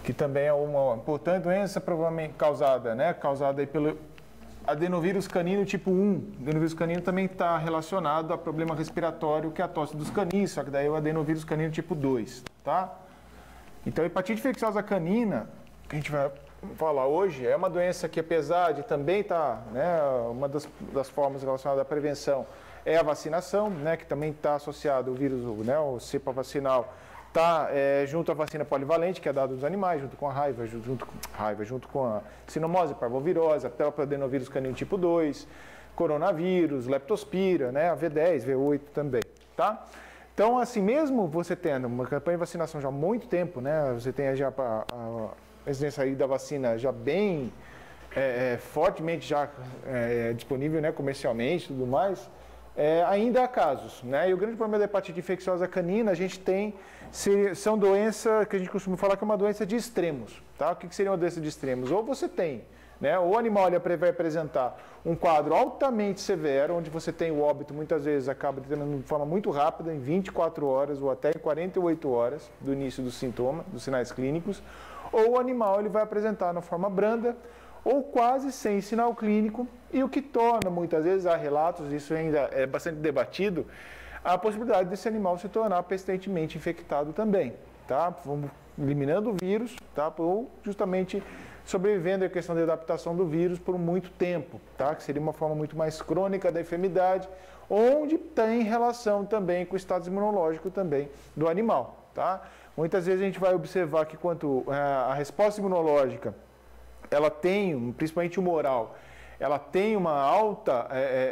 que também é uma importante doença provavelmente causada, né? Causada aí pelo adenovírus canino tipo 1. O adenovírus canino também está relacionado a problema respiratório, que é a tosse dos caninos, só que daí é o adenovírus canino tipo 2, tá? Então, a hepatite infecciosa canina, que a gente vai falar hoje, é uma doença que, apesar de também estar, né, uma das formas relacionadas à prevenção é a vacinação, né, que também está associado ao vírus, né, o cepa vacinal, está junto à vacina polivalente, que é dada nos animais, junto com a raiva, junto com a sinomose, parvovirose, a própria adenovírus canino tipo 2, coronavírus, leptospira, né, a V10, V8 também, tá? Então, assim, mesmo você tendo uma campanha de vacinação já há muito tempo, né, você tem já a incidência aí da vacina já bem fortemente já disponível, né, comercialmente e tudo mais, ainda há casos, né? E o grande problema da hepatite infecciosa canina, a gente tem, são doenças que a gente costuma falar que é uma doença de extremos, tá? O que seria uma doença de extremos? Ou você tem, né, o animal vai apresentar um quadro altamente severo, onde você tem o óbito, muitas vezes acaba determinando de forma muito rápida, em 24 horas ou até em 48 horas do início do sintoma, dos sinais clínicos, ou o animal ele vai apresentar na forma branda, ou quase sem sinal clínico, e o que torna, muitas vezes, há relatos, isso ainda é bastante debatido, a possibilidade desse animal se tornar persistentemente infectado também, tá? Vamos eliminando o vírus, tá? Ou justamente sobrevivendo à questão da adaptação do vírus por muito tempo, tá? Que seria uma forma muito mais crônica da enfermidade, onde tem relação também com o estado imunológico também do animal, tá? Muitas vezes a gente vai observar que quanto a resposta imunológica ela tem, principalmente humoral, ela tem uma alta,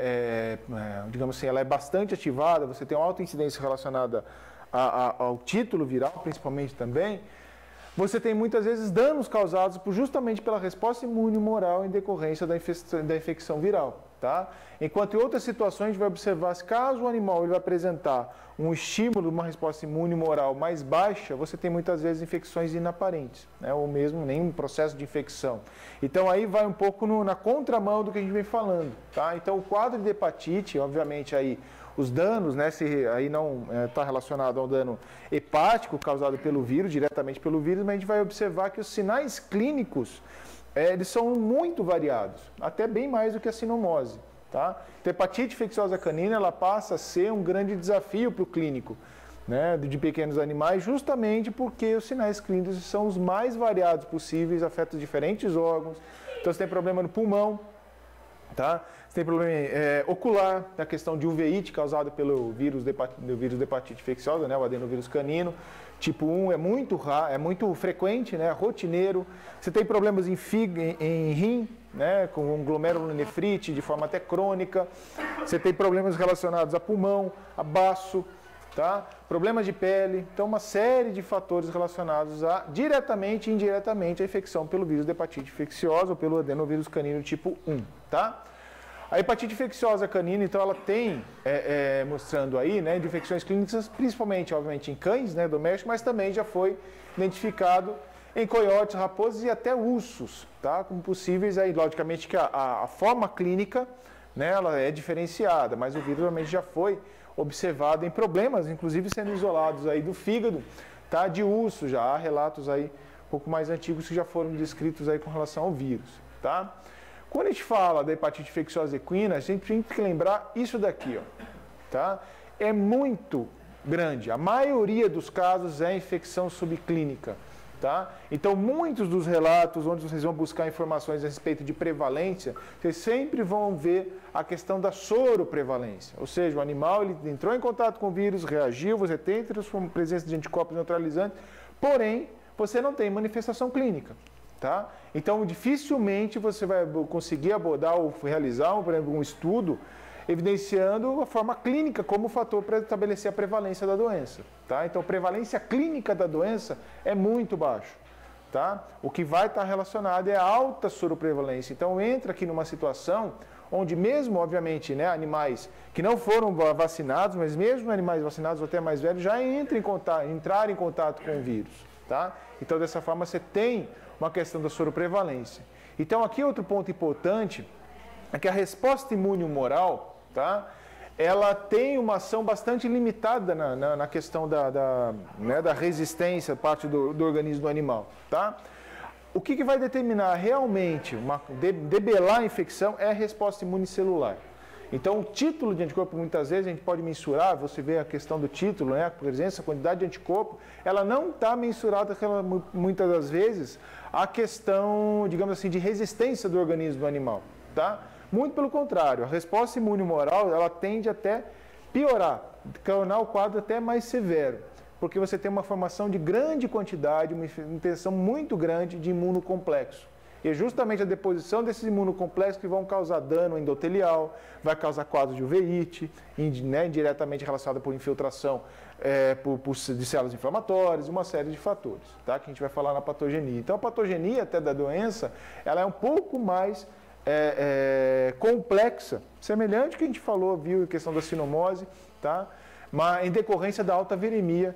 digamos assim, ela é bastante ativada, você tem uma alta incidência relacionada ao título viral, principalmente também, você tem muitas vezes danos causados justamente pela resposta imune humoral em decorrência da infecção viral. Tá? Enquanto em outras situações a gente vai observar se caso o animal ele vai apresentar um estímulo, uma resposta imune humoral mais baixa, você tem muitas vezes infecções inaparentes, né? Ou mesmo nenhum processo de infecção. Então aí vai um pouco na contramão do que a gente vem falando. Tá? Então o quadro de hepatite, obviamente aí os danos, né, se aí não está relacionado ao dano hepático causado pelo vírus, diretamente pelo vírus, mas a gente vai observar que os sinais clínicos eles são muito variados, até bem mais do que a sinomose. Tá? Então, a hepatite infecciosa canina ela passa a ser um grande desafio para o clínico, né, de pequenos animais, justamente porque os sinais clínicos são os mais variados possíveis, afetam diferentes órgãos. Então, você tem problema no pulmão, tá? Você tem problema ocular, na questão de uveíte causada pelo vírus de hepatite infecciosa, né, o adenovírus canino. Tipo 1 é muito raro, é muito frequente, né, rotineiro. Você tem problemas em rim, né, com glomerulonefrite de forma até crônica. Você tem problemas relacionados a pulmão, a baço, tá? Problemas de pele. Então, uma série de fatores relacionados diretamente e indiretamente à infecção pelo vírus de hepatite infecciosa ou pelo adenovírus canino tipo 1, tá? A hepatite infecciosa canina, então, ela tem, mostrando aí, né, de infecções clínicas, principalmente, obviamente, em cães, né, domésticos, mas também já foi identificado em coiotes, raposas e até ursos, tá, como possíveis, aí, logicamente, que a forma clínica, né, ela é diferenciada, mas o vírus realmente já foi observado em problemas, inclusive sendo isolados aí do fígado, tá, de urso, já há relatos aí um pouco mais antigos que já foram descritos aí com relação ao vírus, tá? Quando a gente fala da hepatite infecciosa equina, a gente tem que lembrar isso daqui, ó, tá? É muito grande. A maioria dos casos é infecção subclínica, tá? Então, muitos dos relatos onde vocês vão buscar informações a respeito de prevalência, vocês sempre vão ver a questão da soroprevalência. Ou seja, o animal ele entrou em contato com o vírus, reagiu, você tem presença de anticorpos neutralizantes, porém, você não tem manifestação clínica. Tá? Então, dificilmente você vai conseguir abordar ou realizar, por exemplo, um estudo evidenciando a forma clínica como fator para estabelecer a prevalência da doença. Tá? Então, a prevalência clínica da doença é muito baixa. Tá? O que vai estar relacionado é a alta soroprevalência. Então, entra aqui numa situação onde mesmo, obviamente, né, animais que não foram vacinados, mas mesmo animais vacinados ou até mais velhos, já entraram em contato com o vírus. Tá? Então, dessa forma, você tem uma questão da soroprevalência. Então, aqui outro ponto importante é que a resposta imune humoral, tá, ela tem uma ação bastante limitada na questão da resistência, parte do organismo do animal, tá? O que vai determinar realmente, debelar a infecção é a resposta imune celular. Então, o título de anticorpo, muitas vezes, a gente pode mensurar, você vê a questão do título, né, a presença, a quantidade de anticorpo, ela não está mensurada, muitas das vezes, a questão, digamos assim, de resistência do organismo do animal, tá? Muito pelo contrário, a resposta imune humoral, ela tende até piorar, tornar o quadro até mais severo, porque você tem uma formação de grande quantidade, uma intenção muito grande de imunocomplexo. E é justamente a deposição desses imunocomplexos que vão causar dano endotelial, vai causar quadro de uveíte, né, indiretamente relacionada por infiltração de células inflamatórias, uma série de fatores, tá, que a gente vai falar na patogenia. Então, a patogenia até da doença, ela é um pouco mais complexa, semelhante ao que a gente falou, viu, em questão da sinomose, tá, mas em decorrência da alta viremia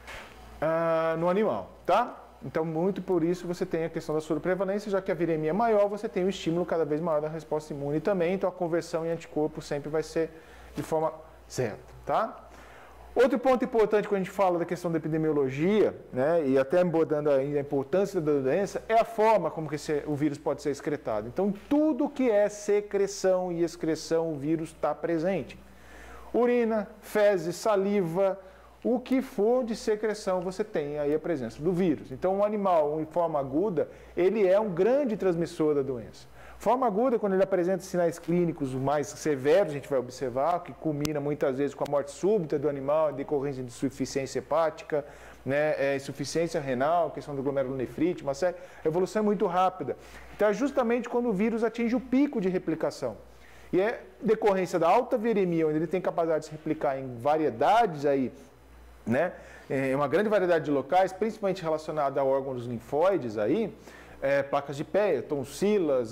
no animal, tá? Então, muito por isso você tem a questão da soroprevalência, já que a viremia é maior, você tem um estímulo cada vez maior da resposta imune também, então a conversão em anticorpo sempre vai ser de forma certa, tá? Outro ponto importante quando a gente fala da questão da epidemiologia, né, e até abordando ainda a importância da doença, é a forma como que o vírus pode ser excretado. Então, tudo que é secreção e excreção, o vírus está presente. Urina, fezes, saliva, o que for de secreção, você tem aí a presença do vírus. Então, um animal em forma aguda, ele é um grande transmissor da doença. Forma aguda, quando ele apresenta sinais clínicos mais severos, a gente vai observar, que culmina muitas vezes com a morte súbita do animal, decorrência de insuficiência hepática, né, insuficiência renal, questão do glomerulonefrite, uma série, a evolução é muito rápida. Então, é justamente quando o vírus atinge o pico de replicação. E é decorrência da alta viremia, onde ele tem capacidade de se replicar em variedades aí, né, uma grande variedade de locais, principalmente relacionada a órgãos linfóides aí, placas de pé, tonsilas,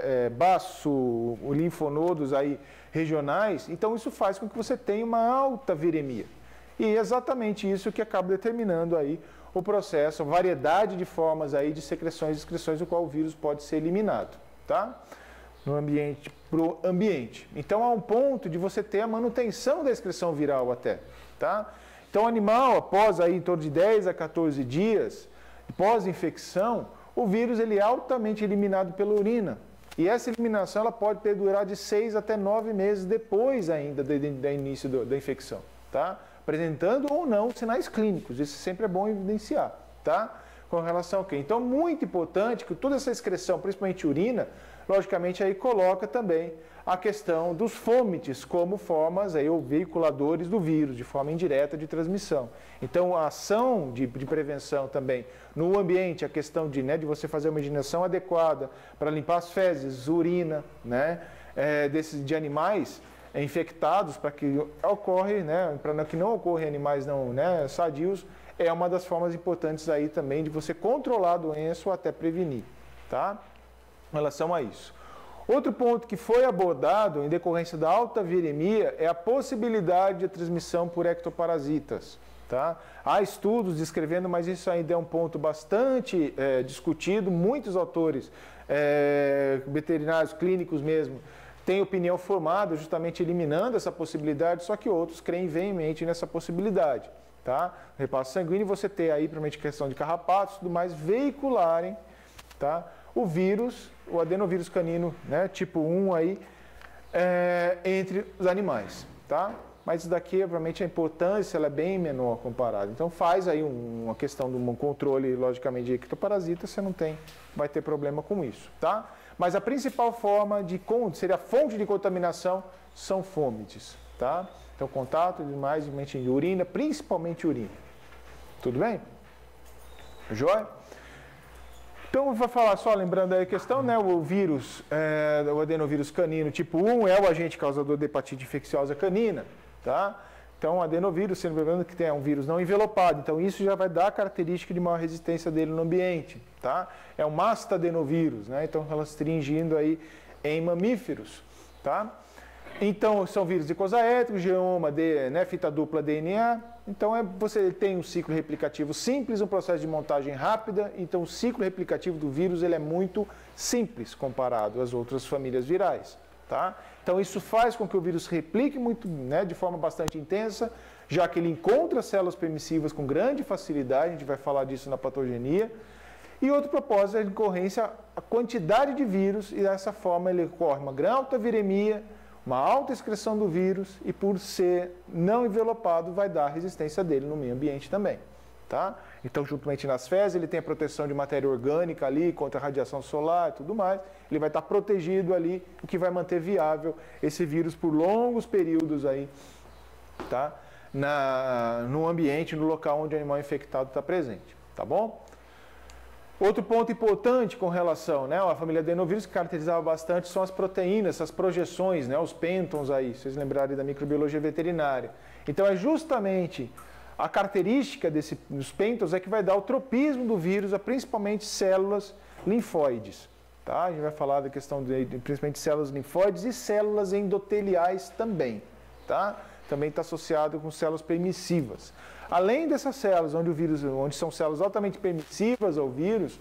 baço, linfonodos aí regionais. Então isso faz com que você tenha uma alta viremia. E é exatamente isso que acaba determinando aí o processo, a variedade de formas aí de secreções e excreções do qual o vírus pode ser eliminado, tá? No ambiente, pro ambiente. Então há um ponto de você ter a manutenção da excreção viral até, tá? Então, o animal, após aí em torno de 10 a 14 dias, pós-infecção, o vírus ele é altamente eliminado pela urina. E essa eliminação ela pode perdurar de 6 até 9 meses depois ainda do início da infecção, tá? Apresentando ou não sinais clínicos, isso sempre é bom evidenciar, tá? Com relação ao quê? Então, muito importante que toda essa excreção, principalmente urina, logicamente aí coloca também a questão dos fômites como formas aí, ou veiculadores do vírus, de forma indireta de transmissão. Então, a ação de prevenção também no ambiente, a questão de você fazer uma higienização adequada para limpar as fezes, urina, né, de animais infectados, para que ocorre, né, para que não ocorra em animais não, né, sadios, é uma das formas importantes aí também de você controlar a doença ou até prevenir, tá? Em relação a isso. Outro ponto que foi abordado em decorrência da alta viremia é a possibilidade de transmissão por ectoparasitas, tá? Há estudos descrevendo, mas isso ainda é um ponto bastante discutido. Muitos autores veterinários, clínicos mesmo, têm opinião formada justamente eliminando essa possibilidade, só que outros creem veemente nessa possibilidade, tá? Repasse sanguíneo, você ter aí, provavelmente, questão de carrapatos e tudo mais, veicularem, tá, o vírus, o adenovírus canino, né, tipo 1 aí, entre os animais, tá? Mas isso daqui, obviamente, a importância ela é bem menor comparada. Então faz aí uma questão de um controle, logicamente, de ectoparasita, você não vai ter problema com isso, tá? Mas a principal forma seria a fonte de contaminação, são fômites, tá? Então contato demais, de urina, principalmente urina. Tudo bem? Joia? Então, vou falar só, lembrando aí a questão, né, o vírus, o adenovírus canino tipo 1 é o agente causador de hepatite infecciosa canina, tá? Então, o adenovírus, sendo lembrando que tem um vírus não envelopado, então isso já vai dar a característica de maior resistência dele no ambiente, tá? É um mastadenovírus, né? Então, restringindo aí em mamíferos, tá? Então, são vírus icosaédricos, geoma, fita dupla DNA. Então, você tem um ciclo replicativo simples, um processo de montagem rápida. Então, o ciclo replicativo do vírus ele é muito simples comparado às outras famílias virais, Tá? Então isso faz com que o vírus replique muito, né, de forma bastante intensa, já que ele encontra células permissivas com grande facilidade, a gente vai falar disso na patogenia. E outro propósito é a decorrência, a quantidade de vírus, e dessa forma ele ocorre uma alta viremia, uma alta excreção do vírus, e por ser não envelopado vai dar a resistência dele no meio ambiente também. Tá? Então, juntamente nas fezes, ele tem a proteção de matéria orgânica ali, contra a radiação solar e tudo mais. Ele vai estar protegido ali, o que vai manter viável esse vírus por longos períodos aí, tá? No ambiente, no local onde o animal infectado está presente. Tá bom? Outro ponto importante com relação, né, a família adenovírus que caracterizava bastante são as proteínas, essas projeções, né, os pêntons aí, se vocês lembrarem da microbiologia veterinária. Então, é justamente a característica dos pêntons é que vai dar o tropismo do vírus a principalmente células linfóides. Tá? A gente vai falar da questão de principalmente células linfóides e células endoteliais também. Tá? Também está associado com células permissivas. Além dessas células onde são células altamente permissivas ao vírus,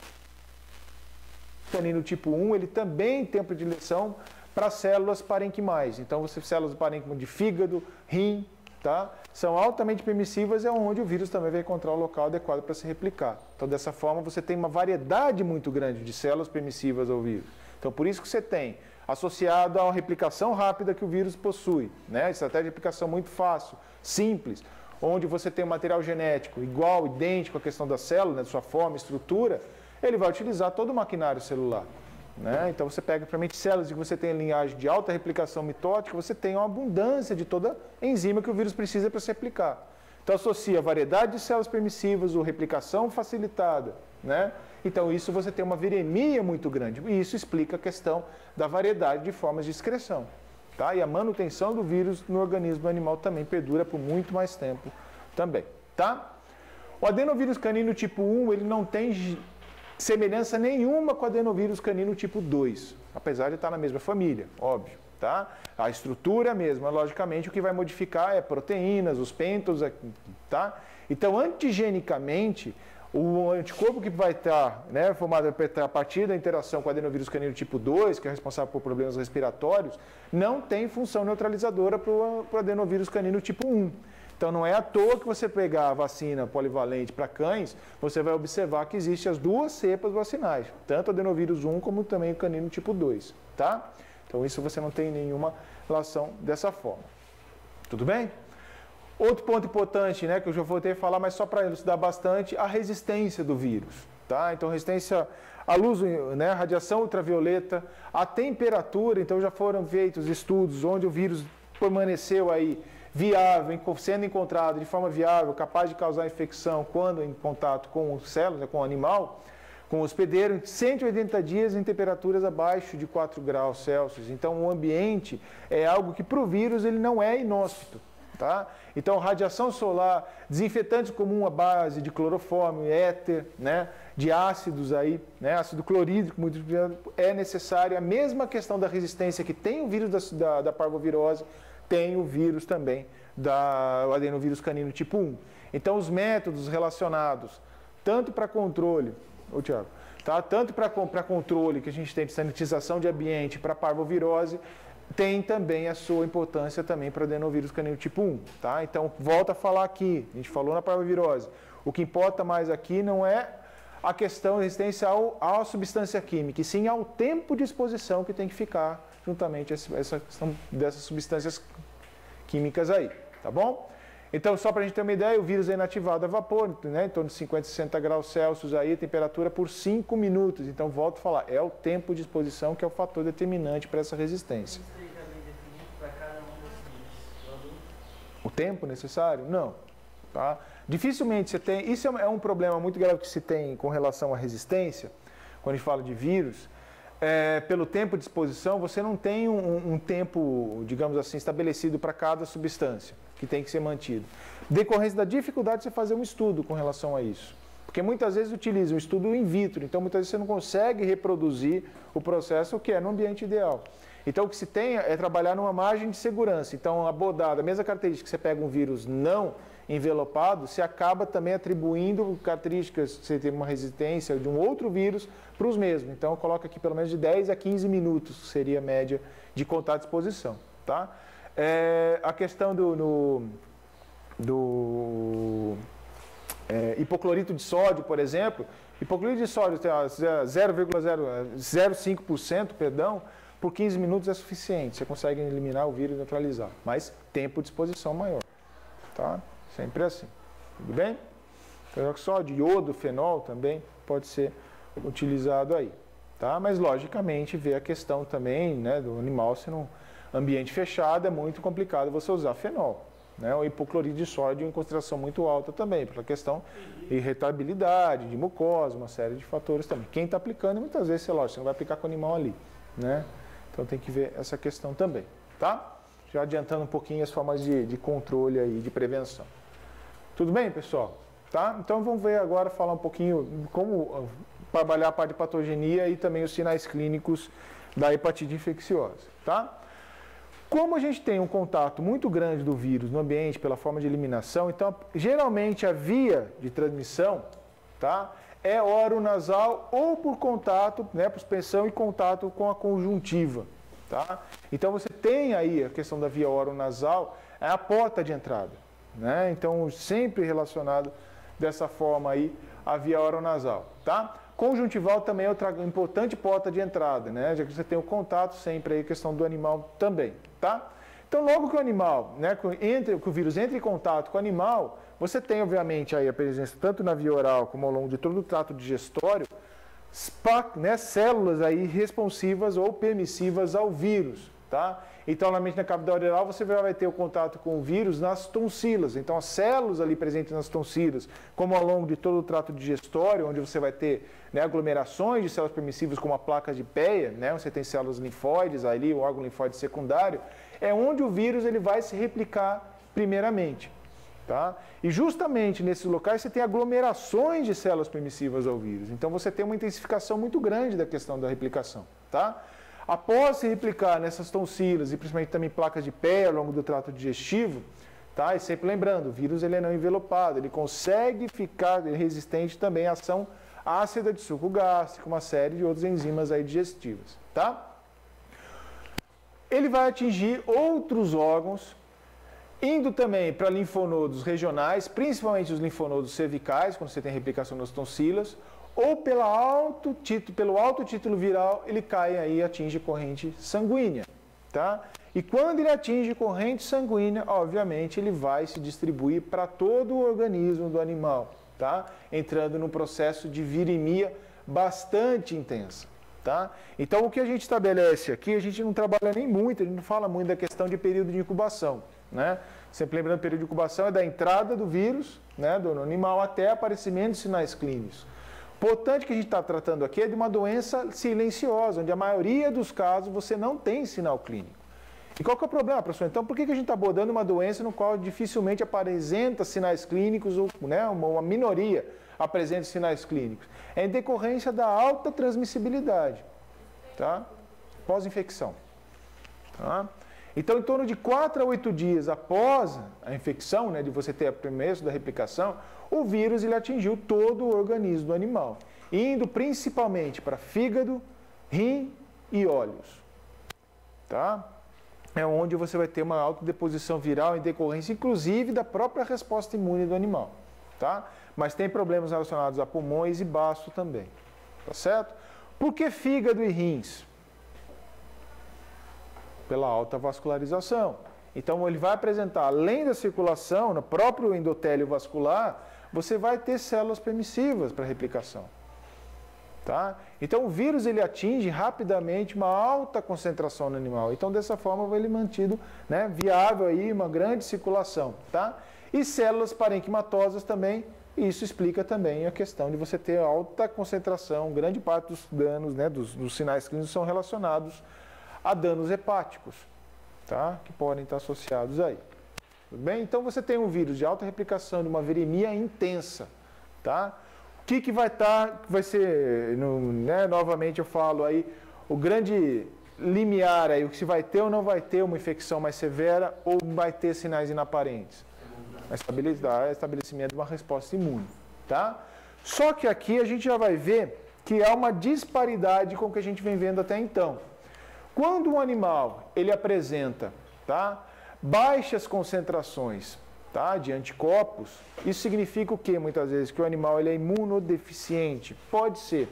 o canino tipo 1 ele também tem a predileção para células parenquimais. Então, células do parênquima de fígado, rim, tá? São altamente permissivas, é onde o vírus também vai encontrar o local adequado para se replicar. Então, dessa forma, você tem uma variedade muito grande de células permissivas ao vírus. Então, por isso que você tem, associado à replicação rápida que o vírus possui, né? Estratégia de replicação muito fácil, simples, onde você tem um material genético igual, idêntico à questão da célula, né, de sua forma, estrutura, ele vai utilizar todo o maquinário celular. Né? Então você pega principalmente células que você tem linhagem de alta replicação mitótica, você tem uma abundância de toda enzima que o vírus precisa para se replicar. Então associa a variedade de células permissivas, ou replicação facilitada, né? Então isso você tem uma viremia muito grande, e isso explica a questão da variedade de formas de excreção. Tá? E a manutenção do vírus no organismo do animal também perdura por muito mais tempo também. Tá? O adenovírus canino tipo 1, ele não tem semelhança nenhuma com o adenovírus canino tipo 2, apesar de estar na mesma família, óbvio. Tá? A estrutura é a mesma, logicamente o que vai modificar é proteínas, os pêntons, tá? Então antigenicamente, o anticorpo que vai estar, né, formado a partir da interação com o adenovírus canino tipo 2, que é responsável por problemas respiratórios, não tem função neutralizadora para o adenovírus canino tipo 1. Então não é à toa que você pegar a vacina polivalente para cães, você vai observar que existem as duas cepas vacinais, tanto o adenovírus 1 como também o canino tipo 2. Tá? Então isso você não tem nenhuma relação dessa forma. Tudo bem? Outro ponto importante, né, que eu já vou ter que falar, mas só para elucidar bastante, a resistência do vírus. Tá? Então, resistência à luz, né, radiação ultravioleta, à temperatura. Então, já foram feitos estudos onde o vírus permaneceu aí viável, sendo encontrado de forma viável, capaz de causar infecção quando em contato com células, né, com o animal, com o hospedeiro, em 180 dias em temperaturas abaixo de 4 graus Celsius. Então, o ambiente é algo que para o vírus ele não é inóspito. Tá? Então, radiação solar, desinfetantes comum à base de clorofórmio, éter, né, de ácidos aí, né, ácido clorídrico, é necessário. A mesma questão da resistência que tem o vírus da parvovirose, tem o vírus também do adenovírus canino tipo 1. Então, os métodos relacionados, tanto para controle, Thiago, tá? Tanto para controle que a gente tem de sanitização de ambiente para parvovirose, tem também a sua importância também para o adenovírus canino tipo 1. Tá? Então, volta a falar aqui, a gente falou na parvovirose, o que importa mais aqui não é a questão da resistência à substância química, e sim ao tempo de exposição que tem que ficar juntamente essa questão dessas substâncias químicas aí, tá bom? Então, só para a gente ter uma ideia, o vírus é inativado a vapor, né, em torno de 50, 60 graus Celsius, aí, a temperatura por 5 minutos. Então, volto a falar, é o tempo de exposição que é o fator determinante para essa resistência. Isso já vem definido para cada um dos vírus? O tempo necessário? Não. Tá? Dificilmente você tem... Isso é um problema muito grave que se tem com relação à resistência, quando a gente fala de vírus. Pelo tempo de exposição, você não tem um tempo, digamos assim, estabelecido para cada substância que tem que ser mantido. Decorrência da dificuldade de você fazer um estudo com relação a isso. Porque muitas vezes utiliza um estudo in vitro, então muitas vezes você não consegue reproduzir o processo que é no ambiente ideal. Então, o que se tem é trabalhar numa margem de segurança. Então, a bodada, a mesma característica que você pega um vírus não envelopado, você acaba também atribuindo características, você tem uma resistência de um outro vírus para os mesmos. Então, coloca aqui pelo menos de 10 a 15 minutos, seria a média de contato de exposição. Tá? A questão do hipoclorito de sódio, por exemplo, hipoclorito de sódio tem 0,05%, perdão, por 15 minutos é suficiente. Você consegue eliminar o vírus e neutralizar, mas tempo de exposição maior. Tá? Sempre assim. Tudo bem? Peroxódio, iodo, fenol também pode ser utilizado aí. Tá? Mas, logicamente, vê a questão também, né, do animal, se num ambiente fechado é muito complicado você usar fenol. Né? O hipoclorito de sódio em concentração muito alta também, pela questão de irritabilidade, de mucosa, uma série de fatores também. Quem está aplicando, muitas vezes, lógico, você não vai aplicar com o animal ali. Né? Então tem que ver essa questão também. Tá? Já adiantando um pouquinho as formas de controle aí, de prevenção. Tudo bem, pessoal? Tá? Então vamos ver agora, falar um pouquinho como trabalhar a parte de patogenia e também os sinais clínicos da hepatite infecciosa. Tá? Como a gente tem um contato muito grande do vírus no ambiente pela forma de eliminação, então geralmente a via de transmissão, tá, é oronasal ou por contato, né, por suspensão e contato com a conjuntiva. Tá? Então você tem aí a questão da via oronasal, é a porta de entrada. Né? Então sempre relacionado dessa forma aí a via oronasal. Tá? Conjuntival também é outra importante porta de entrada, né? Já que você tem o contato sempre aí, a questão do animal também. Tá? Então logo que o animal, né, que o vírus entre em contato com o animal, você tem obviamente aí a presença tanto na via oral como ao longo de todo o trato digestório, né, células aí responsivas ou permissivas ao vírus. Tá? Então, normalmente na cavidade oral você vai ter o contato com o vírus nas tonsilas. Então, as células ali presentes nas tonsilas, como ao longo de todo o trato digestório, onde você vai ter, né, aglomerações de células permissivas como a placa de Peyer, né, você tem células linfóides ali, o órgão linfóide secundário, é onde o vírus ele vai se replicar primeiramente. Tá? E justamente nesses locais você tem aglomerações de células permissivas ao vírus. Então você tem uma intensificação muito grande da questão da replicação. Tá? Após se replicar nessas tonsilas e principalmente também placas de Peyer ao longo do trato digestivo, tá? E sempre lembrando, o vírus ele é não envelopado, ele consegue ficar resistente também à ação ácida de suco gástrico, uma série de outras enzimas aí digestivas. Tá? Ele vai atingir outros órgãos, indo também para linfonodos regionais, principalmente os linfonodos cervicais, quando você tem replicação nas tonsilas, ou pelo alto título viral, ele cai aí e atinge corrente sanguínea. Tá? E quando ele atinge corrente sanguínea, obviamente, ele vai se distribuir para todo o organismo do animal, tá? Entrando num processo de virimia bastante intensa. Tá? Então, o que a gente estabelece aqui, a gente não trabalha nem muito, a gente não fala muito da questão de período de incubação. Né? Sempre lembrando, o período de incubação é da entrada do vírus, né, do animal até aparecimento de sinais clínicos. O importante que a gente está tratando aqui é de uma doença silenciosa, onde a maioria dos casos você não tem sinal clínico. E qual que é o problema, professor? Então, por que a gente está abordando uma doença no qual dificilmente apresenta sinais clínicos, ou, né, uma minoria apresenta sinais clínicos? É em decorrência da alta transmissibilidade, tá? Pós-infecção. Tá? Então, em torno de 4 a 8 dias após a infecção, né, de você ter o começo da replicação, o vírus ele atingiu todo o organismo do animal, indo principalmente para fígado, rim e olhos. Tá? É onde você vai ter uma alta deposição viral em decorrência, inclusive, da própria resposta imune do animal. Tá? Mas tem problemas relacionados a pulmões e baço também. Tá certo? Por que fígado e rins? Pela alta vascularização. Então, ele vai apresentar, além da circulação, no próprio endotélio vascular, você vai ter células permissivas para replicação. Tá? Então, o vírus ele atinge rapidamente uma alta concentração no animal. Então, dessa forma, vai ele mantido, né, viável aí, uma grande circulação. Tá? E células parenquimatosas também, e isso explica também a questão de você ter alta concentração, grande parte dos danos, né, dos sinais clínicos são relacionados a danos hepáticos, tá? Que podem estar associados aí. Tudo bem? Então você tem um vírus de alta replicação, de uma viremia intensa, tá? O que vai ser, né, novamente eu falo aí, o grande limiar aí, se vai ter ou não vai ter uma infecção mais severa ou vai ter sinais inaparentes? Estabelecimento de uma resposta imune, tá? Só que aqui a gente já vai ver que há uma disparidade com o que a gente vem vendo até então. Quando um animal ele apresenta, tá, baixas concentrações, tá, de anticorpos, isso significa o quê? Muitas vezes que o animal ele é imunodeficiente. Pode ser.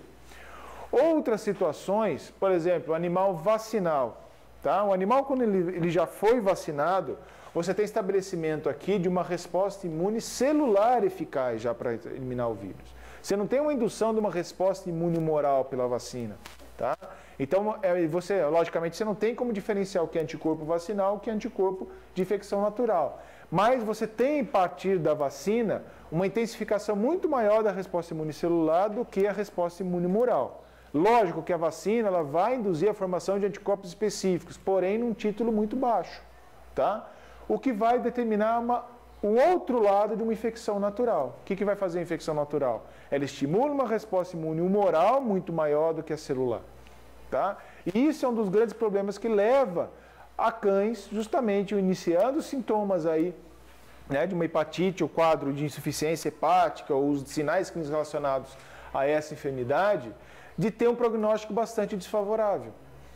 Outras situações, por exemplo, o animal vacinal. Tá? O animal, quando ele já foi vacinado, você tem estabelecimento aqui de uma resposta imune celular eficaz já para eliminar o vírus. Você não tem uma indução de uma resposta imune humoral pela vacina. Tá? Então, logicamente, você não tem como diferenciar o que é anticorpo vacinal e o que é anticorpo de infecção natural. Mas você tem, a partir da vacina, uma intensificação muito maior da resposta imune celular do que a resposta imune humoral. Lógico que a vacina ela vai induzir a formação de anticorpos específicos, porém num título muito baixo, tá? O que vai determinar o outro lado de uma infecção natural. O que vai fazer a infecção natural? Ela estimula uma resposta imune humoral muito maior do que a celular, tá? E isso é um dos grandes problemas que leva a cães, justamente iniciando sintomas aí, né, de uma hepatite, o quadro de insuficiência hepática, ou os sinais clínicos relacionados a essa enfermidade, de ter um prognóstico bastante desfavorável,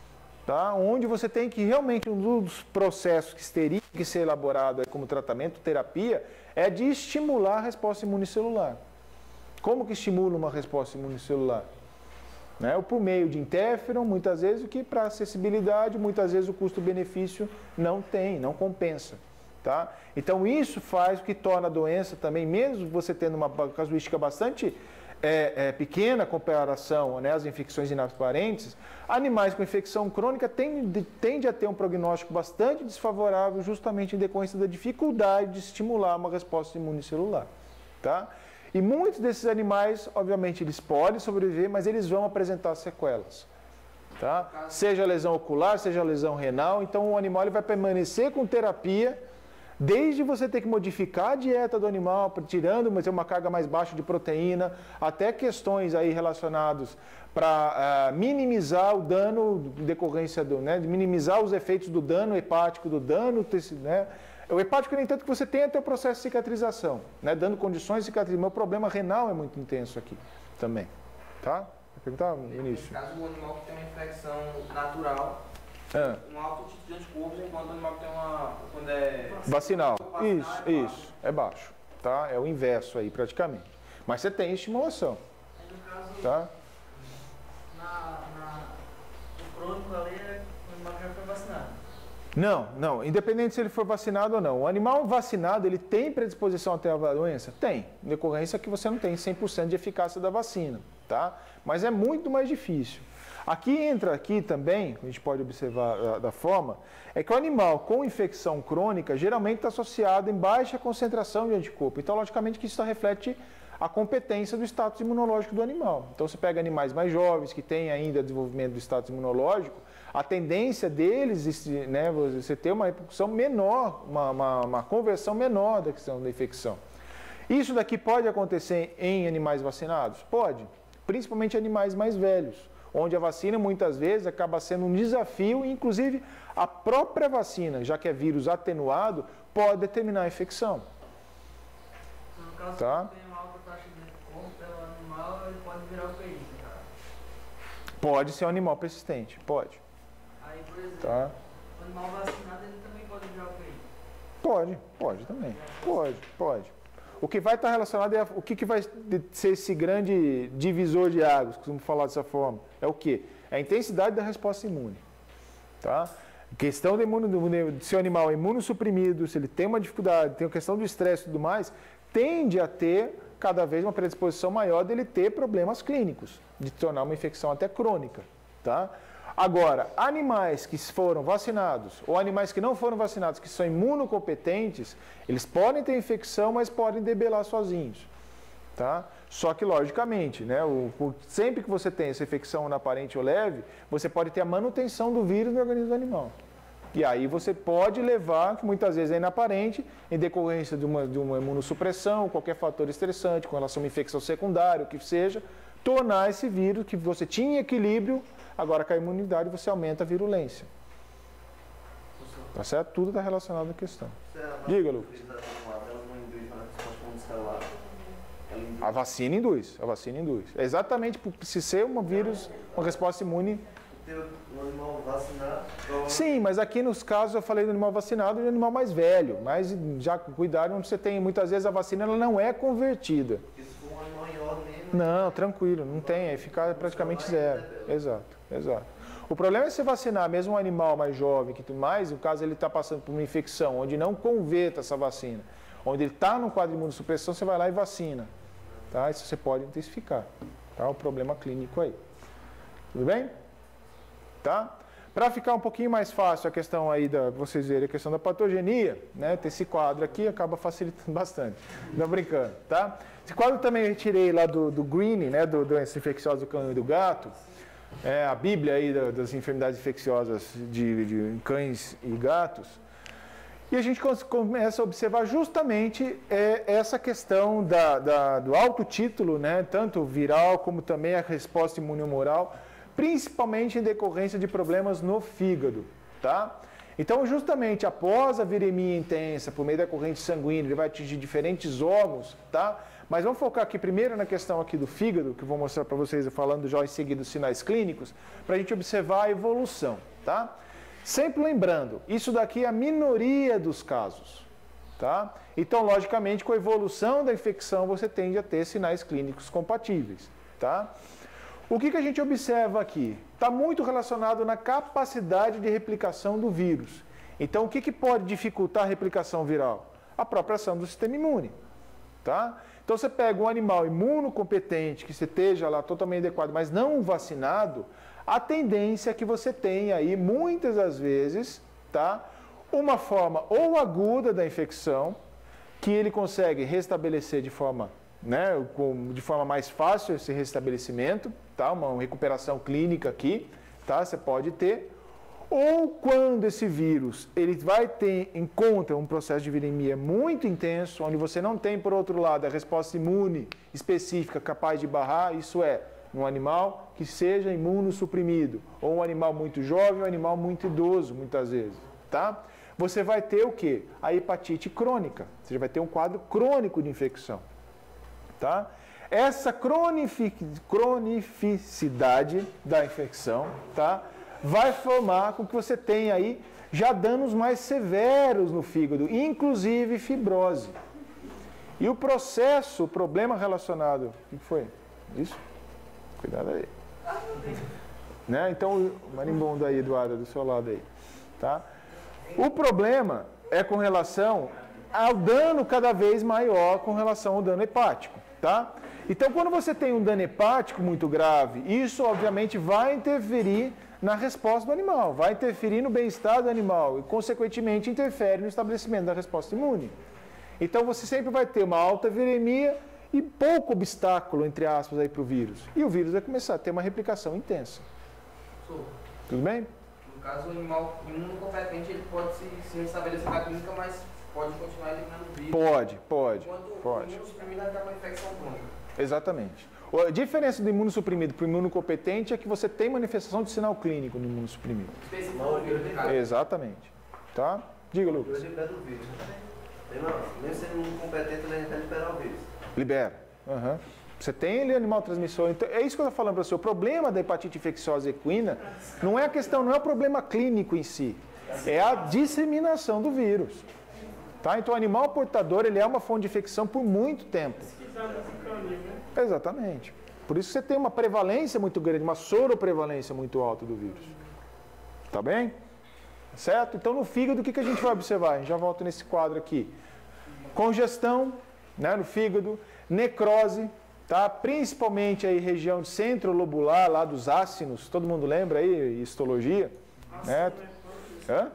tá? Onde você tem que realmente, um dos processos que teria que ser elaborado como tratamento, terapia, é de estimular a resposta imunicelular. Como que estimula uma resposta imunicelular? Né? Por meio de interferon, muitas vezes, o que para acessibilidade, muitas vezes o custo-benefício não tem, não compensa. Tá? Então isso faz o que torna a doença também, mesmo você tendo uma casuística bastante pequena comparação, né, às infecções inaparentes, animais com infecção crônica tende a ter um prognóstico bastante desfavorável justamente em decorrência da dificuldade de estimular uma resposta imunicelular. Tá? E muitos desses animais, obviamente, eles podem sobreviver, mas eles vão apresentar sequelas. Tá? Seja lesão ocular, seja lesão renal, então o animal ele vai permanecer com terapia, desde você ter que modificar a dieta do animal, tirando uma carga mais baixa de proteína, até questões aí relacionadas para minimizar o dano em decorrência minimizar os efeitos do dano hepático, do dano, né? O hepático, nem tanto que você tem até o processo de cicatrização, né? Dando condições de cicatrização. O problema renal é muito intenso aqui também. Tá? Vai perguntar no início? No caso, o animal que tem uma infecção natural, um alto título de anticorpos, enquanto o animal que tem quando é vacinal. Isso, é baixo. Tá? É o inverso aí, praticamente. Mas você tem estimulação. Aí, no caso, tá? o crônico ali é o animal que já foi vacinado. Não, independente se ele for vacinado ou não. O animal vacinado, ele tem predisposição a ter a doença? Tem, em decorrência que você não tem 100% de eficácia da vacina, tá? Mas é muito mais difícil. Entra também, a gente pode observar da forma, é que o animal com infecção crônica geralmente está associado em baixa concentração de anticorpo. Então, logicamente que isso reflete a competência do status imunológico do animal. Então, você pega animais mais jovens, que têm ainda desenvolvimento do status imunológico, a tendência deles, né, você ter uma repercussão menor, uma conversão menor da questão da infecção. Isso daqui pode acontecer em animais vacinados? Pode, principalmente animais mais velhos, onde a vacina muitas vezes acaba sendo um desafio, inclusive a própria vacina, já que é vírus atenuado, pode determinar a infecção. No caso, tá? Se tem uma alta taxa de anticorpo pelo animal, ele pode virar UPI, cara. Pode ser um animal persistente, pode. Aí, por exemplo, Tá? o animal vacinado, ele também pode virar UPI. Pode também. Pode. O que vai estar relacionado é o que vai ser esse grande divisor de águas, costumo falar dessa forma. É o quê? É a intensidade da resposta imune. Tá? Questão de se o animal é imunossuprimido, se ele tem uma dificuldade, tem a questão do estresse e tudo mais, tende a ter cada vez uma predisposição maior dele ter problemas clínicos, de tornar uma infecção até crônica. Tá? Agora, animais que foram vacinados ou animais que não foram vacinados, que são imunocompetentes, eles podem ter infecção, mas podem debelar sozinhos. Tá? Só que, logicamente, né, sempre que você tem essa infecção inaparente ou leve, você pode ter a manutenção do vírus no organismo do animal. E aí você pode levar, que muitas vezes é inaparente, em decorrência de uma imunossupressão, qualquer fator estressante, com relação a uma infecção secundária, o que seja, tornar esse vírus, que você tinha equilíbrio, agora com a imunidade você aumenta a virulência. Tá certo? Tudo está relacionado à questão. Diga, Lucas. A vacina induz, a vacina induz. É exatamente por se ser um vírus, uma resposta imune. O animal vacinado. Sim, mas aqui nos casos eu falei do animal vacinado e do animal mais velho. Mas já cuidado onde você tem, muitas vezes a vacina ela não é convertida. Porque se for um animal em ordem mesmo. Não, tranquilo, não tem, a eficácia é praticamente zero. Exato, exato. O problema é você vacinar mesmo um animal mais jovem, que tudo mais, no caso ele está passando por uma infecção, onde não converta essa vacina, onde ele está no quadro de imunossupressão, você vai lá e vacina. Tá? Isso você pode intensificar. Tá? O problema clínico aí. Tudo bem? Tá? Para ficar um pouquinho mais fácil a questão aí, vocês verem a questão da patogenia, né? Ter esse quadro aqui acaba facilitando bastante. Não brincando, tá? Esse quadro também eu retirei lá do Green, né? Do doenças infecciosas do cão e do gato. É a Bíblia aí das enfermidades infecciosas de cães e gatos. E a gente começa a observar justamente essa questão do alto título, né? Tanto viral como também a resposta imunomoral, principalmente em decorrência de problemas no fígado, tá? Então, justamente após a viremia intensa, por meio da corrente sanguínea, ele vai atingir diferentes órgãos, tá? Mas vamos focar aqui primeiro na questão aqui do fígado, que eu vou mostrar para vocês falando já em seguida dos sinais clínicos, para a gente observar a evolução, tá? Sempre lembrando, isso daqui é a minoria dos casos, tá? Então, logicamente, com a evolução da infecção, você tende a ter sinais clínicos compatíveis, tá? O que a gente observa aqui? Está muito relacionado na capacidade de replicação do vírus. Então, o que pode dificultar a replicação viral? A própria ação do sistema imune. Tá? Então, você pega um animal imunocompetente, que você esteja lá totalmente adequado, mas não vacinado, a tendência é que você tenha aí, muitas das vezes, tá? Uma forma ou aguda da infecção, que ele consegue restabelecer de forma mais fácil esse restabelecimento, tá? Uma recuperação clínica aqui, tá? Você pode ter. Ou quando esse vírus ele vai encontra um processo de viremia muito intenso, onde você não tem, por outro lado, a resposta imune específica capaz de barrar, isso é, um animal que seja imunossuprimido, ou um animal muito jovem, ou um animal muito idoso, muitas vezes, tá? Você vai ter o quê? A hepatite crônica, você vai ter um quadro crônico de infecção. Tá? Essa cronificidade da infecção, tá? Vai formar com que você tenha aí já danos mais severos no fígado, inclusive fibrose. E o processo, o problema relacionado... O que foi? Isso? Cuidado aí. Né? Então, o marimbondo aí, Eduardo, do seu lado aí. Tá? O problema é com relação ao dano cada vez maior com relação ao dano hepático. Tá? Então, quando você tem um dano hepático muito grave, isso obviamente vai interferir na resposta do animal, vai interferir no bem-estar do animal e, consequentemente, interfere no estabelecimento da resposta imune. Então, você sempre vai ter uma alta viremia e pouco obstáculo, entre aspas, aí para o vírus. E o vírus vai começar a ter uma replicação intensa. Tudo bem? No caso, o animal imunocompetente, ele pode se estabelecer na clínica, mas pode continuar eliminando o vírus. Pode. O imunossuprimido está com a infecção crônica. Exatamente. A diferença do imunossuprimido para o imunocompetente é que você tem manifestação de sinal clínico no imunossuprimido. Exatamente. Tá? Diga, Lucas. Ele libera o vírus. Mesmo sendo imunocompetente, ele vai liberar o vírus. Libera. Uhum. Você tem ele animal transmissor. Então, é isso que eu estou falando para você. O problema da hepatite infecciosa equina não é a questão, não é o problema clínico em si. É a disseminação do vírus. Tá? Então, o animal portador ele é uma fonte de infecção por muito tempo. Exatamente. Por isso você tem uma prevalência muito grande, uma soroprevalência muito alta do vírus. Tá bem? Certo? Então, no fígado, o que a gente vai observar? A gente já volta nesse quadro aqui. Congestão, né, no fígado, necrose, tá? Principalmente aí região centrolobular, lá dos ácinos. Todo mundo lembra aí, histologia? Né? Hã?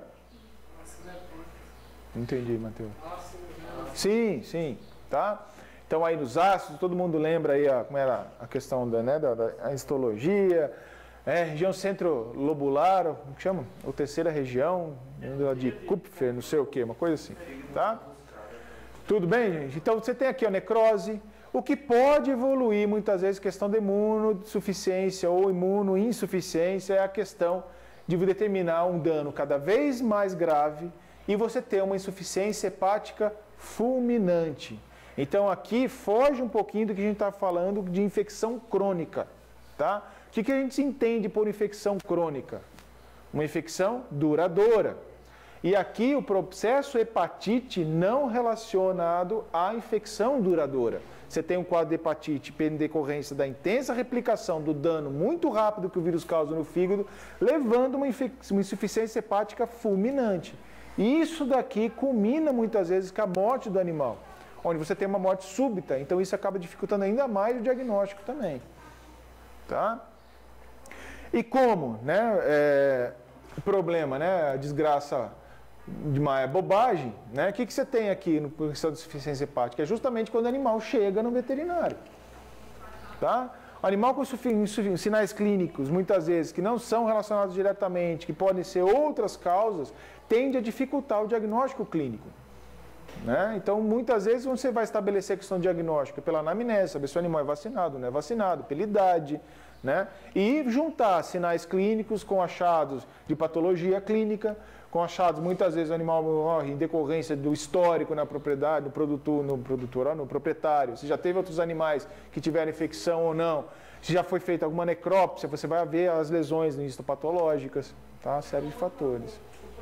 Não entendi, Matheus. Sim, tá? Então aí nos ácidos, todo mundo lembra aí como era a questão da histologia, região centrolobular, como que chama? Ou terceira região, de Kupfer, não sei o que, uma coisa assim, tá? Tudo bem, gente? Então você tem aqui a necrose, O que pode evoluir, muitas vezes, questão de imunossuficiência ou imunoinsuficiência é a questão de determinar um dano cada vez mais grave e você ter uma insuficiência hepática fulminante. Então, aqui foge um pouquinho do que a gente está falando de infecção crônica, tá? O que a gente entende por infecção crônica? Uma infecção duradoura. E aqui o processo hepatite não relacionado à infecção duradoura. Você tem um quadro de hepatite em decorrência da intensa replicação do dano muito rápido que o vírus causa no fígado, levando uma insuficiência hepática fulminante. E isso daqui culmina muitas vezes com a morte do animal, onde você tem uma morte súbita, então isso acaba dificultando ainda mais o diagnóstico também. Tá? E como, né, o problema, né, a desgraça de uma bobagem, né, o que você tem aqui no questão de insuficiência hepática? É justamente quando o animal chega no veterinário. Tá? O animal com sinais clínicos, muitas vezes, que não são relacionados diretamente, que podem ser outras causas, tende a dificultar o diagnóstico clínico. Né? Então, muitas vezes, você vai estabelecer a questão diagnóstica pela anamnese, saber se o animal é vacinado ou não é vacinado, pela idade, né? E juntar sinais clínicos com achados de patologia clínica, com achados, muitas vezes, o animal morre em decorrência do histórico na propriedade, no proprietário, se já teve outros animais que tiveram infecção ou não, se já foi feita alguma necrópsia, você vai ver as lesões histopatológicas, tá? Uma série de fatores.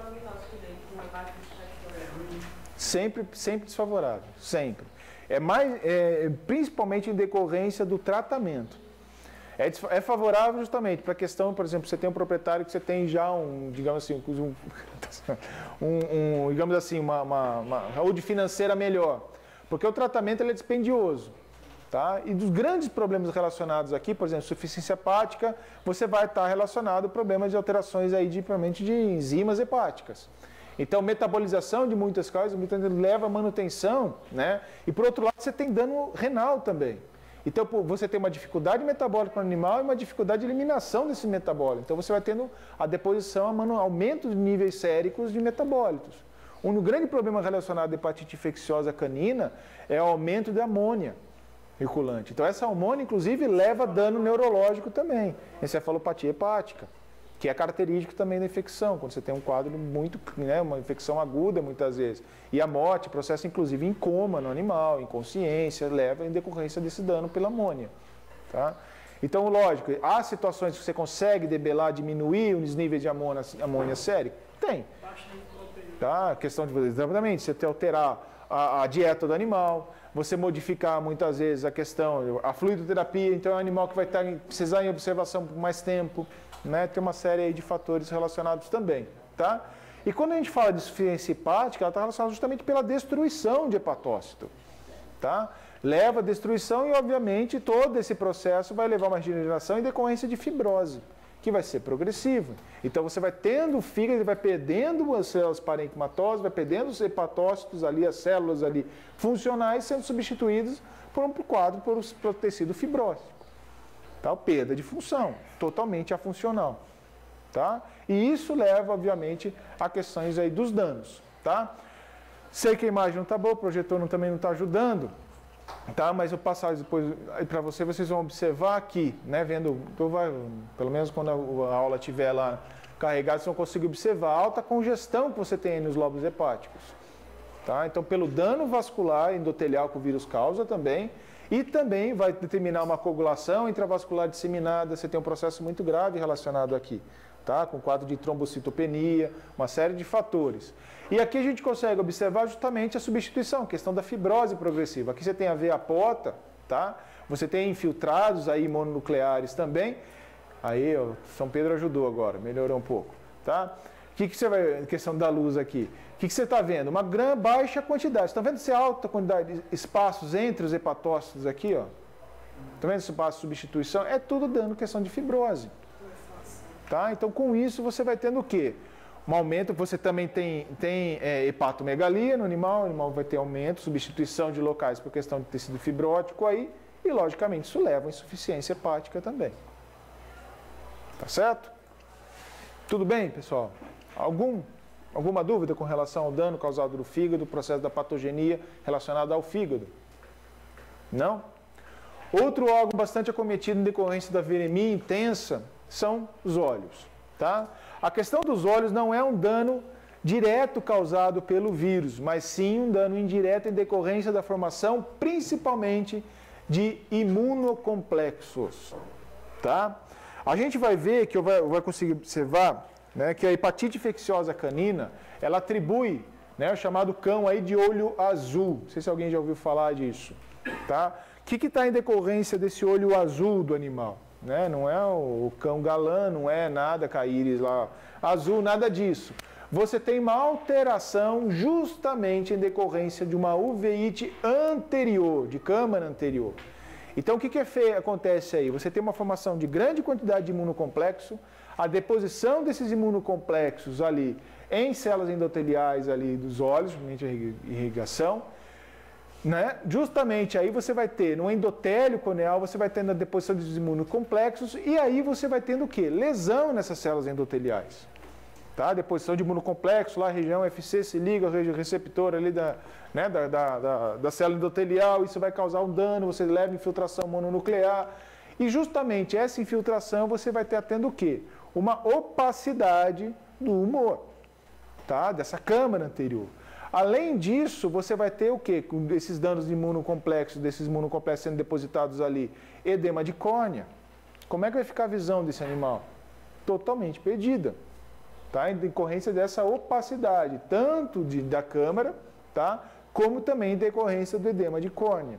Sempre desfavorável, sempre. Principalmente em decorrência do tratamento. É favorável justamente para a questão, por exemplo, você tem um proprietário que você tem já digamos assim, uma saúde financeira melhor, porque o tratamento ele é dispendioso. Tá? E dos grandes problemas relacionados aqui, por exemplo, insuficiência hepática, você vai estar relacionado a problemas de alterações aí, principalmente de enzimas hepáticas. Então, metabolização de muitas causas, muitas vezes leva à manutenção, né? E por outro lado, você tem dano renal também. Então, você tem uma dificuldade metabólica no animal e uma dificuldade de eliminação desse metabólito. Então, você vai tendo a deposição, aumento de níveis séricos de metabólitos. Um grande problema relacionado à hepatite infecciosa canina é o aumento de amônia circulante. Então, essa amônia, inclusive, leva a dano neurológico também, encefalopatia hepática, que é característico também da infecção, quando você tem um quadro muito, né, uma infecção aguda muitas vezes. E a morte, processo inclusive em coma no animal, inconsciência, leva em decorrência desse dano pela amônia. Tá? Então, lógico, há situações que você consegue debelar, diminuir os níveis de amônia sérica? Tem. Tá? A questão de, exatamente, você alterar a dieta do animal, você modificar muitas vezes a questão, a fluidoterapia, então é um animal que vai precisar em observação por mais tempo, né? Tem uma série aí de fatores relacionados também, tá? E quando a gente fala de insuficiência hepática, ela está relacionada justamente pela destruição de hepatócito, tá? Leva a destruição e, obviamente, todo esse processo vai levar a uma regeneração em decorrência de fibrose, que vai ser progressivo. Então, você vai tendo o fígado, ele vai perdendo as células parenquimatosas, vai perdendo os hepatócitos ali, as células ali funcionais, sendo substituídas por um quadro por tecido fibrótico. Tá? Perda de função, totalmente afuncional. Tá? E isso leva, obviamente, a questões aí dos danos. Tá? Sei que a imagem não está boa, o projetor também não está ajudando, tá? Mas eu passar depois para vocês vão observar aqui, né? Vendo, pelo menos quando a aula estiver lá carregada, vocês vão conseguir observar a alta congestão que você tem aí nos lóbulos hepáticos. Tá? Então, pelo dano vascular endotelial que o vírus causa também, e também vai determinar uma coagulação intravascular disseminada, você tem um processo muito grave relacionado aqui, tá? Com quadro de trombocitopenia, uma série de fatores. E aqui a gente consegue observar justamente a substituição, a questão da fibrose progressiva. Aqui você tem a veia porta, tá? Você tem infiltrados aí mononucleares também. Aí, ó, São Pedro ajudou agora, melhorou um pouco, tá? O que você vai, questão da luz aqui, o que você está vendo? Uma baixa quantidade. Você está vendo essa alta quantidade de espaços entre os hepatócitos aqui, ó? Está vendo esse espaço de substituição? É tudo dando questão de fibrose. Tá? Então, com isso, você vai tendo o quê? Um aumento, você também tem hepatomegalia no animal, o animal vai ter aumento, substituição de locais por questão de tecido fibrótico aí, e, logicamente, isso leva a insuficiência hepática também. Tá certo? Tudo bem, pessoal? Alguma dúvida com relação ao dano causado no fígado, processo da patogenia relacionado ao fígado? Não? Outro órgão bastante acometido em decorrência da viremia intensa são os olhos. Tá? A questão dos olhos não é um dano direto causado pelo vírus, mas sim um dano indireto em decorrência da formação, principalmente, de imunocomplexos. Tá? A gente vai ver, que vai conseguir observar, né, que a hepatite infecciosa canina, ela atribui, né, o chamado cão aí de olho azul. Não sei se alguém já ouviu falar disso. Tá? O que está em decorrência desse olho azul do animal? Né? Não é o cão galã, não é nada com a íris lá azul, nada disso. Você tem uma alteração justamente em decorrência de uma uveíte anterior, de câmara anterior. Então, o que acontece aí? Você tem uma formação de grande quantidade de imunocomplexo, a deposição desses imunocomplexos ali em células endoteliais ali dos olhos, mediante a irrigação, né? Justamente aí você vai ter, no endotélio corneal, você vai tendo a deposição dos imunocomplexos e aí você vai tendo o quê? Lesão nessas células endoteliais. Tá? Deposição de imunocomplexo, lá a região FC se liga ao receptor ali da célula endotelial, isso vai causar um dano, você leva infiltração mononuclear. E justamente essa infiltração você vai ter tendo o quê? Uma opacidade do humor, tá? Dessa câmara anterior. Além disso, você vai ter o quê? Com esses danos imunocomplexos, desses imunocomplexos sendo depositados ali, edema de córnea. Como é que vai ficar a visão desse animal? Totalmente perdida. Tá? Em decorrência dessa opacidade, tanto da câmara, tá? Como também em decorrência do edema de córnea.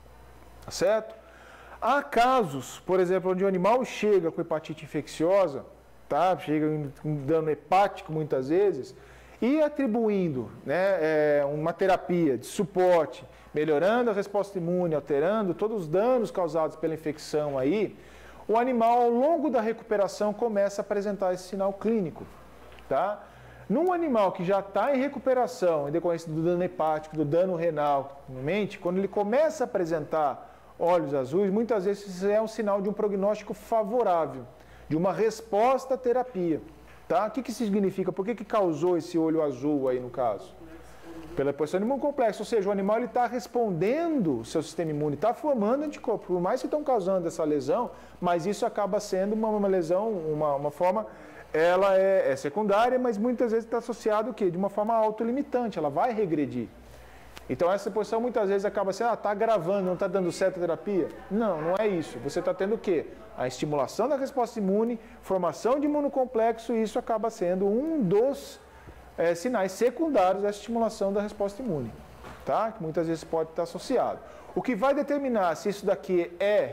Tá certo? Há casos, por exemplo, onde o animal chega com hepatite infecciosa, tá? Chega com dano hepático muitas vezes, e atribuindo, né, uma terapia de suporte, melhorando a resposta imune, alterando todos os danos causados pela infecção aí, o animal, ao longo da recuperação, começa a apresentar esse sinal clínico. Tá? Num animal que já está em recuperação, em decorrência do dano hepático, do dano renal, normalmente, quando ele começa a apresentar olhos azuis, muitas vezes isso é um sinal de um prognóstico favorável, de uma resposta à terapia. Tá? O que significa? Por que causou esse olho azul aí no caso? Pela posição de imunocomplexo, ou seja, o animal está respondendo, o seu sistema imune está formando anticorpos, por mais que estão causando essa lesão, mas isso acaba sendo uma lesão, uma forma... Ela é secundária, mas muitas vezes está associado o quê? De uma forma autolimitante, ela vai regredir. Então essa posição muitas vezes acaba sendo, está agravando, não está dando certo a terapia. Não, não é isso. Você está tendo o quê? A estimulação da resposta imune, formação de imunocomplexo, e isso acaba sendo um dos sinais secundários dessa estimulação da resposta imune. Tá? Que muitas vezes pode estar associado. O que vai determinar se isso daqui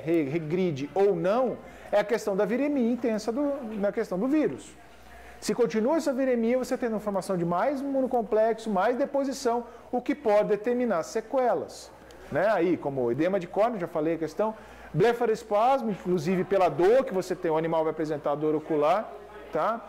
regride ou não é a questão da viremia intensa na questão do vírus. Se continua essa viremia, você tem uma formação de mais imunocomplexo, mais deposição, o que pode determinar sequelas. Né? Aí, como edema de córnea, já falei a questão, blefaroespasmo, inclusive pela dor que você tem, o animal vai apresentar dor ocular, tá?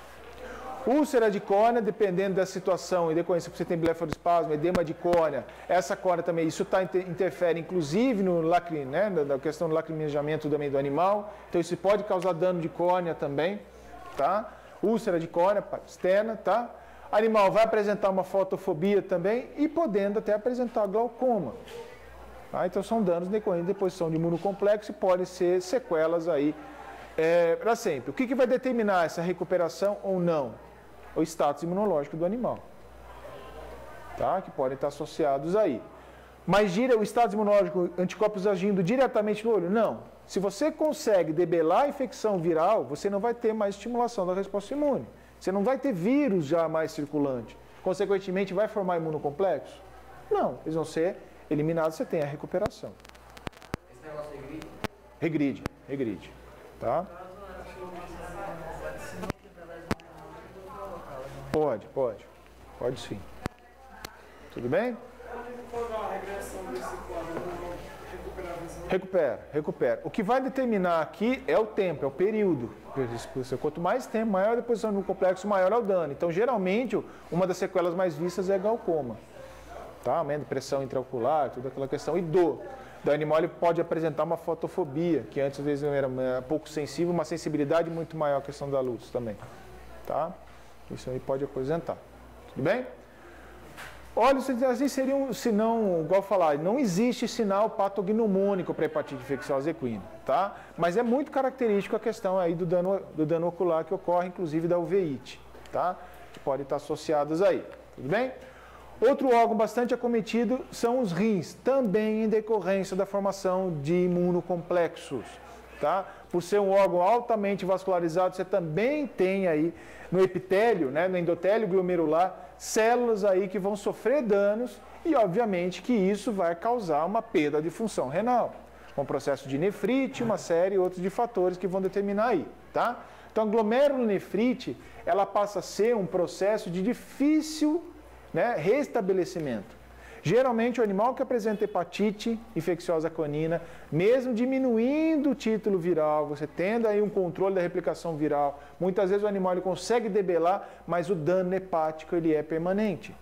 Úlcera de córnea, dependendo da situação, e decorrência que você tem blefaroespasmo, edema de córnea, essa córnea também, isso interfere inclusive no né, na questão do lacrimejamento também do animal, então isso pode causar dano de córnea também, tá? Úlcera de córnea externa, tá? Animal vai apresentar uma fotofobia também e podendo até apresentar glaucoma. Tá? Então são danos decorrentes de deposição de imunocomplexo e podem ser sequelas aí para sempre. O que vai determinar essa recuperação ou não? O status imunológico do animal, tá? Que podem estar associados aí. Mas gira o status imunológico, anticorpos agindo diretamente no olho? Não. Se você consegue debelar a infecção viral, você não vai ter mais estimulação da resposta imune. Você não vai ter vírus já mais circulante. Consequentemente, vai formar imunocomplexo? Não. Eles vão ser eliminados, você tem a recuperação. Esse negócio regride? Regride. Tá? Pode sim. Tudo bem? Recupera. O que vai determinar aqui é o tempo, é o período. Quanto mais tempo, maior a deposição no complexo, maior é o dano. Então, geralmente, uma das sequelas mais vistas é glaucoma. Tá? Aumento de pressão intraocular, toda aquela questão. E dor. Do animal ele pode apresentar uma fotofobia, que antes às vezes era pouco sensível, uma sensibilidade muito maior à questão da luz também. Tá? Isso aí pode apresentar. Tudo bem? Olha, assim seria um, se não, igual falar, não existe sinal patognomônico para hepatite infecciosa equina, tá? Mas é muito característico a questão aí do dano ocular que ocorre, inclusive da uveíte, tá? Que pode estar associados aí, tudo bem? Outro órgão bastante acometido são os rins, também em decorrência da formação de imunocomplexos, tá? Por ser um órgão altamente vascularizado, você também tem aí no epitélio, né, no endotélio glomerular, células aí que vão sofrer danos e, obviamente, que isso vai causar uma perda de função renal, com processo de nefrite, uma série outros de fatores que vão determinar aí, tá? Então, a glomerulonefrite, ela passa a ser um processo de difícil, né, restabelecimento. Geralmente, o animal que apresenta hepatite infecciosa canina, mesmo diminuindo o título viral, você tendo aí um controle da replicação viral, muitas vezes o animal ele consegue debelar, mas o dano hepático ele é permanente.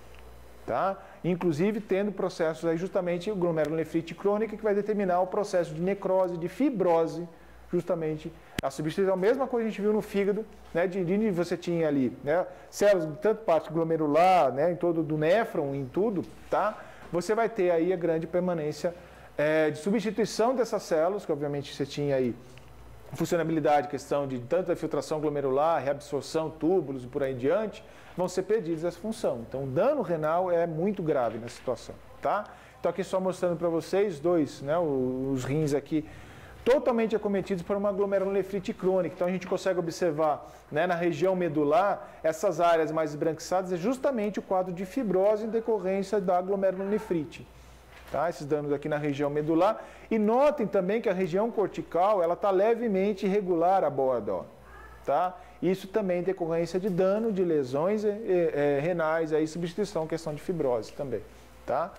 Tá? Inclusive, tendo processos aí justamente o glomerulonefrite crônica, que vai determinar o processo de necrose, de fibrose, justamente a substituição, a mesma coisa que a gente viu no fígado, né, de você tinha ali, né, células, tanto parte glomerular, né, em todo do néfron, em tudo, tá? Você vai ter aí a grande permanência de substituição dessas células, que obviamente você tinha aí funcionabilidade, questão de tanto da filtração glomerular, reabsorção, túbulos e por aí em diante, vão ser perdidos essa função. Então, o dano renal é muito grave nessa situação, tá? Então, aqui só mostrando para vocês dois, né, os rins aqui, totalmente acometidos por uma glomerulonefrite crônica. Então a gente consegue observar, né, na região medular, essas áreas mais esbranquiçadas é justamente o quadro de fibrose em decorrência da glomerulonefrite. Tá? Esses danos aqui na região medular. E notem também que a região cortical ela está levemente irregular à borda. Ó, tá? Isso também em decorrência de dano, de lesões renais, aí substituição, questão de fibrose também. Tá?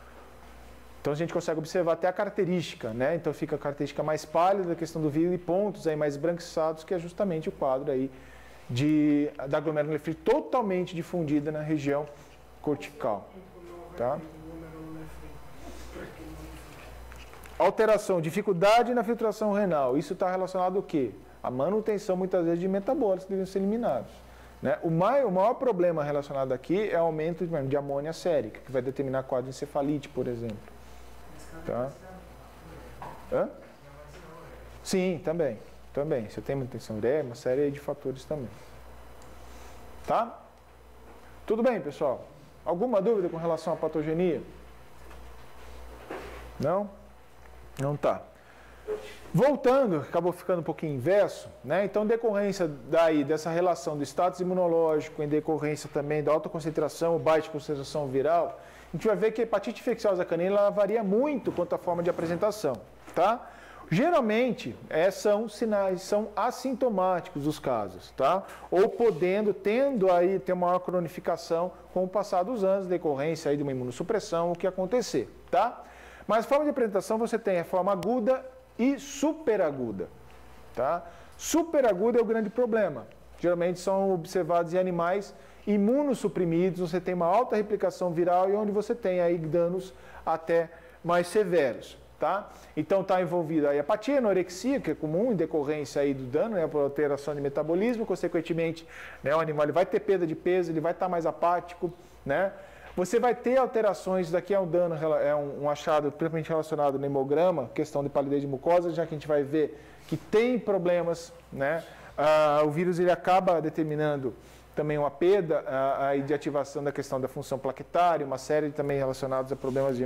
Então a gente consegue observar até a característica, né? Então fica a característica mais pálida, a questão do vídeo e pontos aí mais esbranquiçados, que é justamente o quadro aí da glomerulonefrite totalmente difundida na região cortical. Tá? Alteração, dificuldade na filtração renal. Isso está relacionado ao quê? A manutenção muitas vezes de metabólicos que devem ser eliminados. Né? O maior problema relacionado aqui é o aumento de amônia sérica, que vai determinar quadro de encefalite, por exemplo. Tá? Hã? Sim, também. Você tem manutenção ureia, uma série de fatores também. Tá? Tudo bem, pessoal? Alguma dúvida com relação à patogenia? Não? Não tá. Voltando, acabou ficando um pouquinho inverso, né? Então, decorrência dessa relação do status imunológico, em decorrência também da alta concentração ou baixa concentração viral, a gente vai ver que a hepatite infecciosa canina ela varia muito quanto à forma de apresentação, tá? Geralmente, são sinais, são assintomáticos os casos, tá? Ou tendo aí ter uma maior cronificação com o passar dos anos, decorrência aí de uma imunossupressão, o que acontecer, tá? Mas a forma de apresentação você tem a forma aguda e superaguda, tá? Superaguda é o grande problema. Geralmente são observados em animais imunossuprimidos, você tem uma alta replicação viral e onde você tem aí danos até mais severos, tá? Então está envolvida a apatia, a anorexia, que é comum em decorrência aí do dano, né, por alteração de metabolismo, consequentemente, né, o animal ele vai ter perda de peso, ele vai estar mais apático, né? Você vai ter alterações, daqui é um dano, é um achado principalmente relacionado no hemograma, questão de palidez de mucosa, já que a gente vai ver que tem problemas, né? O vírus ele acaba determinando também uma perda de ativação da questão da função plaquetária, uma série também relacionados a problemas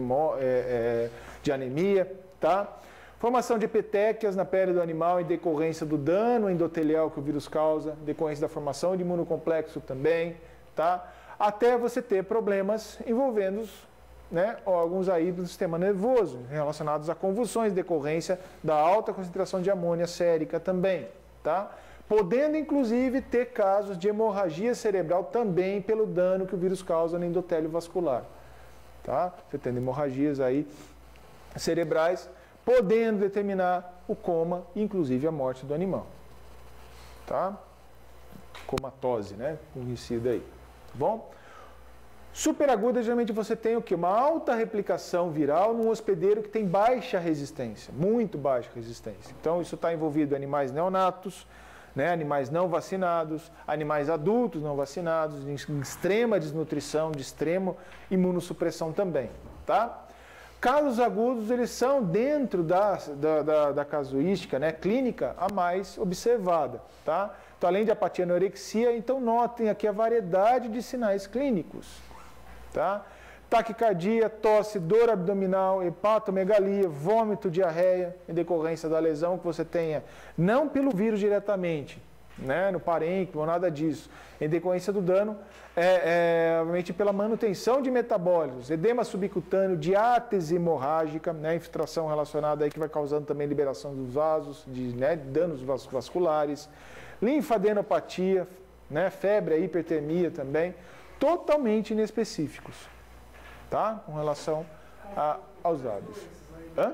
de anemia, tá? Formação de petequias na pele do animal em decorrência do dano endotelial que o vírus causa, decorrência da formação de imunocomplexo também, tá? Até você ter problemas envolvendo, né, órgãos aí do sistema nervoso, relacionados a convulsões, decorrência da alta concentração de amônia sérica também, tá? Podendo, inclusive, ter casos de hemorragia cerebral também pelo dano que o vírus causa no endotélio vascular, tá? Você tendo hemorragias aí cerebrais, podendo determinar o coma, inclusive a morte do animal, tá? Comatose, né, conhecida aí. Bom, superaguda, geralmente você tem o quê? Uma alta replicação viral num hospedeiro que tem baixa resistência, muito baixa resistência. Então, isso está envolvido em animais neonatos, né? Animais não vacinados, animais adultos não vacinados, em extrema desnutrição, de extrema imunossupressão também, tá? Casos agudos, eles são dentro da casuística, né, clínica, a mais observada, tá? Então, além de apatia e anorexia, então notem aqui a variedade de sinais clínicos, tá? Taquicardia, tosse, dor abdominal, hepatomegalia, vômito, diarreia, em decorrência da lesão que você tenha, não pelo vírus diretamente, né, no parênquima ou nada disso, em decorrência do dano, obviamente pela manutenção de metabólitos, edema subcutâneo, diátese hemorrágica, né, infiltração relacionada aí que vai causando também liberação dos vasos, né, danos vasculares, linfadenopatia, né, febre, hipertermia também, totalmente inespecíficos, tá? Com relação aos dados. Hã?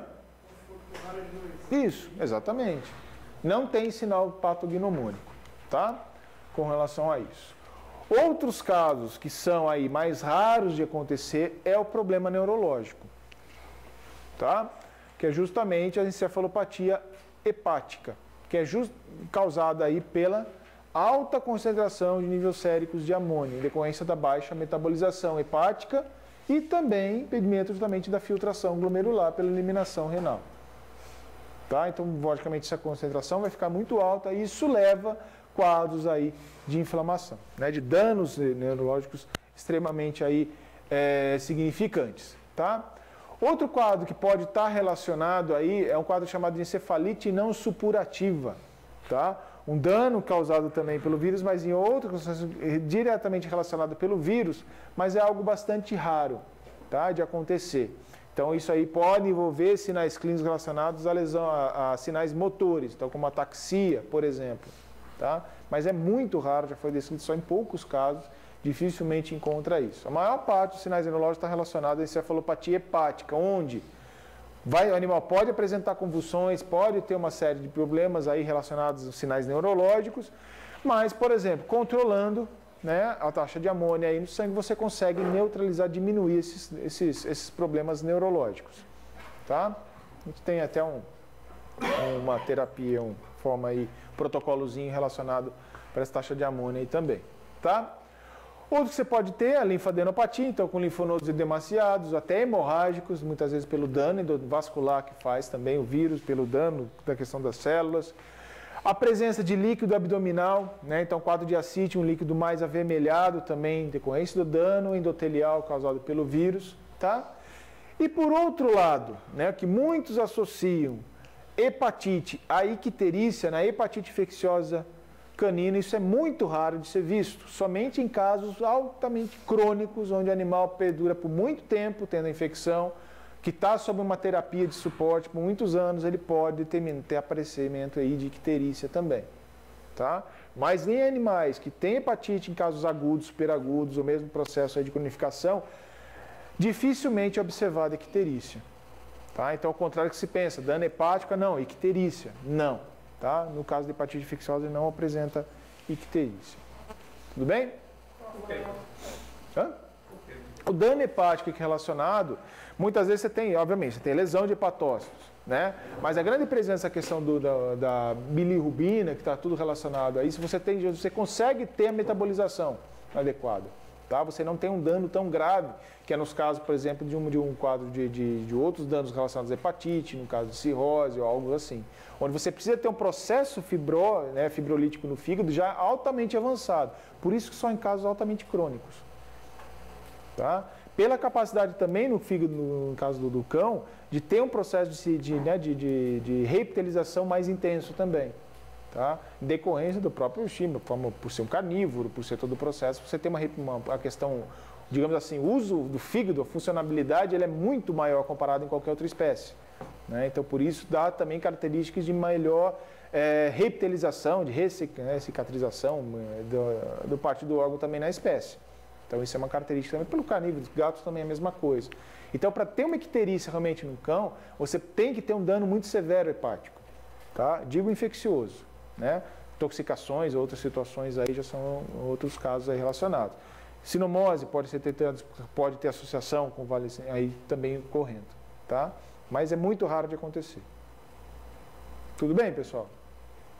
Isso, exatamente. Não tem sinal patognomônico, tá? Com relação a isso. Outros casos que são aí mais raros de acontecer é o problema neurológico, tá? Que é justamente a encefalopatia hepática, que é causada aí pela alta concentração de níveis séricos de amônio, em decorrência da baixa metabolização hepática e também impedimento justamente da filtração glomerular pela eliminação renal. Tá? Então, logicamente, essa concentração vai ficar muito alta e isso leva quadros aí de inflamação, né? De danos neurológicos extremamente aí, significantes. Tá? Outro quadro que pode estar relacionado aí é um quadro chamado de encefalite não supurativa. Tá? Um dano causado também pelo vírus, mas em outro, diretamente relacionado pelo vírus, mas é algo bastante raro, tá? De acontecer. Então, isso aí pode envolver sinais clínicos relacionados à lesão, a sinais motores, então, como ataxia, por exemplo. Tá? Mas é muito raro, já foi descrito só em poucos casos, dificilmente encontra isso. A maior parte dos sinais neurológicos está relacionada à encefalopatia hepática, onde o animal pode apresentar convulsões, pode ter uma série de problemas aí relacionados aos sinais neurológicos, mas, por exemplo, controlando, né, a taxa de amônia aí no sangue, você consegue neutralizar, diminuir esses problemas neurológicos. Tá? A gente tem até uma terapia, uma forma aí, protocolozinho relacionado para essa taxa de amônia aí também. Tá? Outro que você pode ter é a linfadenopatia, então com linfonodos edemaciados, até hemorrágicos, muitas vezes pelo dano vascular que faz também o vírus, pelo dano da questão das células. A presença de líquido abdominal, né? Então quadro de ascite, um líquido mais avermelhado também, em decorrência do dano endotelial causado pelo vírus. Tá? E por outro lado, né, que muitos associam hepatite à icterícia, na hepatite infecciosa canina, isso é muito raro de ser visto, somente em casos altamente crônicos, onde o animal perdura por muito tempo tendo a infecção, que está sob uma terapia de suporte por muitos anos, ele pode ter aparecimento aí de icterícia também. Tá? Mas em animais que têm hepatite em casos agudos, superagudos, ou mesmo processo aí de cronificação, dificilmente é observada icterícia. Tá? Então, ao contrário do que se pensa, dano hepático, não, icterícia, não. Tá? No caso de hepatite infecciosa, ele não apresenta icterícia. Tudo bem? Hã? O dano hepático que é relacionado, muitas vezes você tem, obviamente, você tem lesão de hepatócitos, né? Mas a grande presença, a questão da bilirrubina, que está tudo relacionado a isso, você consegue ter a metabolização adequada. Tá? Você não tem um dano tão grave, que é nos casos, por exemplo, de um quadro de outros danos relacionados à hepatite, no caso de cirrose ou algo assim. Onde você precisa ter um processo fibrolítico no fígado já altamente avançado. Por isso que só em casos altamente crônicos. Tá? Pela capacidade também no fígado, no caso do cão, de ter um processo de reepitelização mais intenso também. Tá? Em decorrência do próprio estímulo, por ser um carnívoro, por ser todo o processo, você tem uma questão, digamos assim, o uso do fígado, a funcionabilidade, ele é muito maior comparado em qualquer outra espécie. Né? Então, por isso, dá também características de melhor reepitelização, de cicatrização do parte do órgão também na espécie. Então, isso é uma característica também pelo carnívoro, os gatos também é a mesma coisa. Então, para ter uma icterícia realmente no cão, você tem que ter um dano muito severo hepático. Tá? Digo infeccioso. Né? Intoxicações, outras situações aí já são outros casos aí relacionados. Sinomose pode ter associação com aí também ocorrendo, tá? Mas é muito raro de acontecer. Tudo bem, pessoal?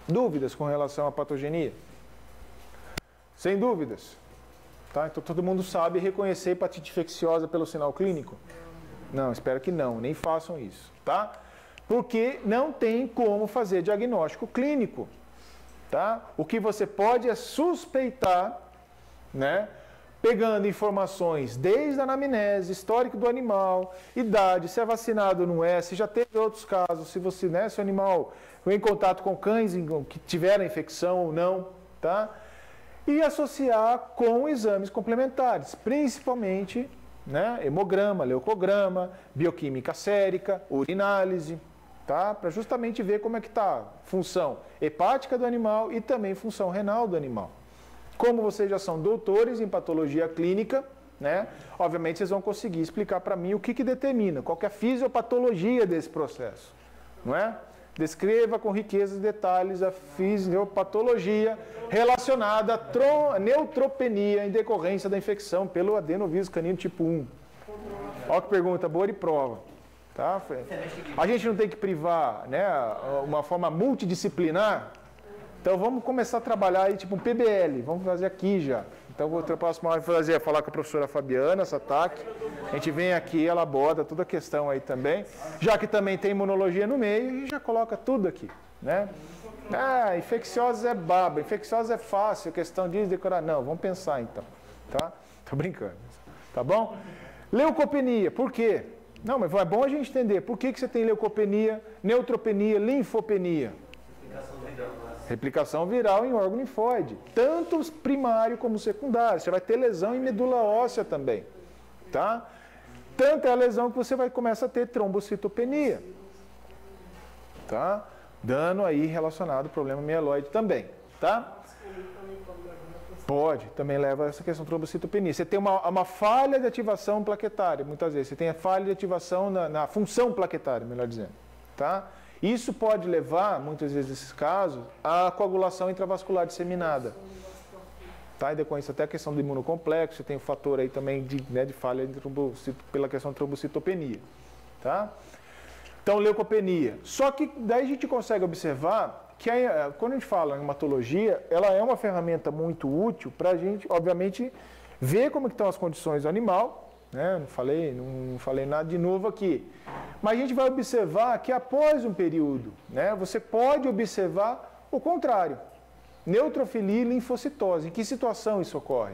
Dúvidas com relação à patogenia? Sem dúvidas. Tá? Então todo mundo sabe reconhecer hepatite infecciosa pelo sinal clínico? Não, espero que não, nem façam isso. Tá? Porque não tem como fazer diagnóstico clínico. Tá? O que você pode é suspeitar, né? Pegando informações desde a anamnese, histórico do animal, idade, se é vacinado ou não é, se já teve outros casos, se você, né, se o animal foi em contato com cães que tiveram infecção ou não, tá? E associar com exames complementares, principalmente, né, hemograma, leucograma, bioquímica sérica, urinálise, tá? Para justamente ver como é que está a função hepática do animal e também função renal do animal. Como vocês já são doutores em patologia clínica, né? Obviamente vocês vão conseguir explicar para mim o que determina, qual que é a fisiopatologia desse processo, não é? Descreva com riqueza de detalhes a fisiopatologia relacionada à neutropenia em decorrência da infecção pelo adenovírus canino tipo 1. Olha que pergunta boa e prova. Tá? A gente não tem que privar, né, uma forma multidisciplinar. Então vamos começar a trabalhar aí tipo um PBL, vamos fazer aqui já. Então vou próxima hora falar com a professora Fabiana Satak. A gente vem aqui, ela aborda toda a questão aí também. Já que também tem imunologia no meio, a gente já coloca tudo aqui, né? Ah, infecciosa é baba, infecciosa é fácil, questão de decorar. Não, vamos pensar então, tá? Tô brincando, tá bom? Leucopenia, por quê? Não, mas é bom a gente entender por que você tem leucopenia, neutropenia, linfopenia. Replicação viral em órgão linfóide, tanto primário como secundário. Você vai ter lesão em medula óssea também, tá? Tanto é a lesão que você vai começar a ter trombocitopenia, tá? Dano aí relacionado ao problema mieloide também, tá? Pode, também leva a essa questão de trombocitopenia. Você tem uma falha de ativação plaquetária, muitas vezes. Você tem a falha de ativação na função plaquetária, melhor dizendo, tá? Isso pode levar, muitas vezes nesses casos, à coagulação intravascular disseminada. Tá? E depois até a questão do imunocomplexo, você tem o fator aí também de falha pela questão de trombocitopenia. Tá? Então, leucopenia. Só que daí a gente consegue observar que quando a gente fala em hematologia, ela é uma ferramenta muito útil para a gente, obviamente, ver como estão as condições do animal. Né? Não falei nada de novo aqui. Mas a gente vai observar que após um período, né, você pode observar o contrário. Neutrofilia e linfocitose. Em que situação isso ocorre?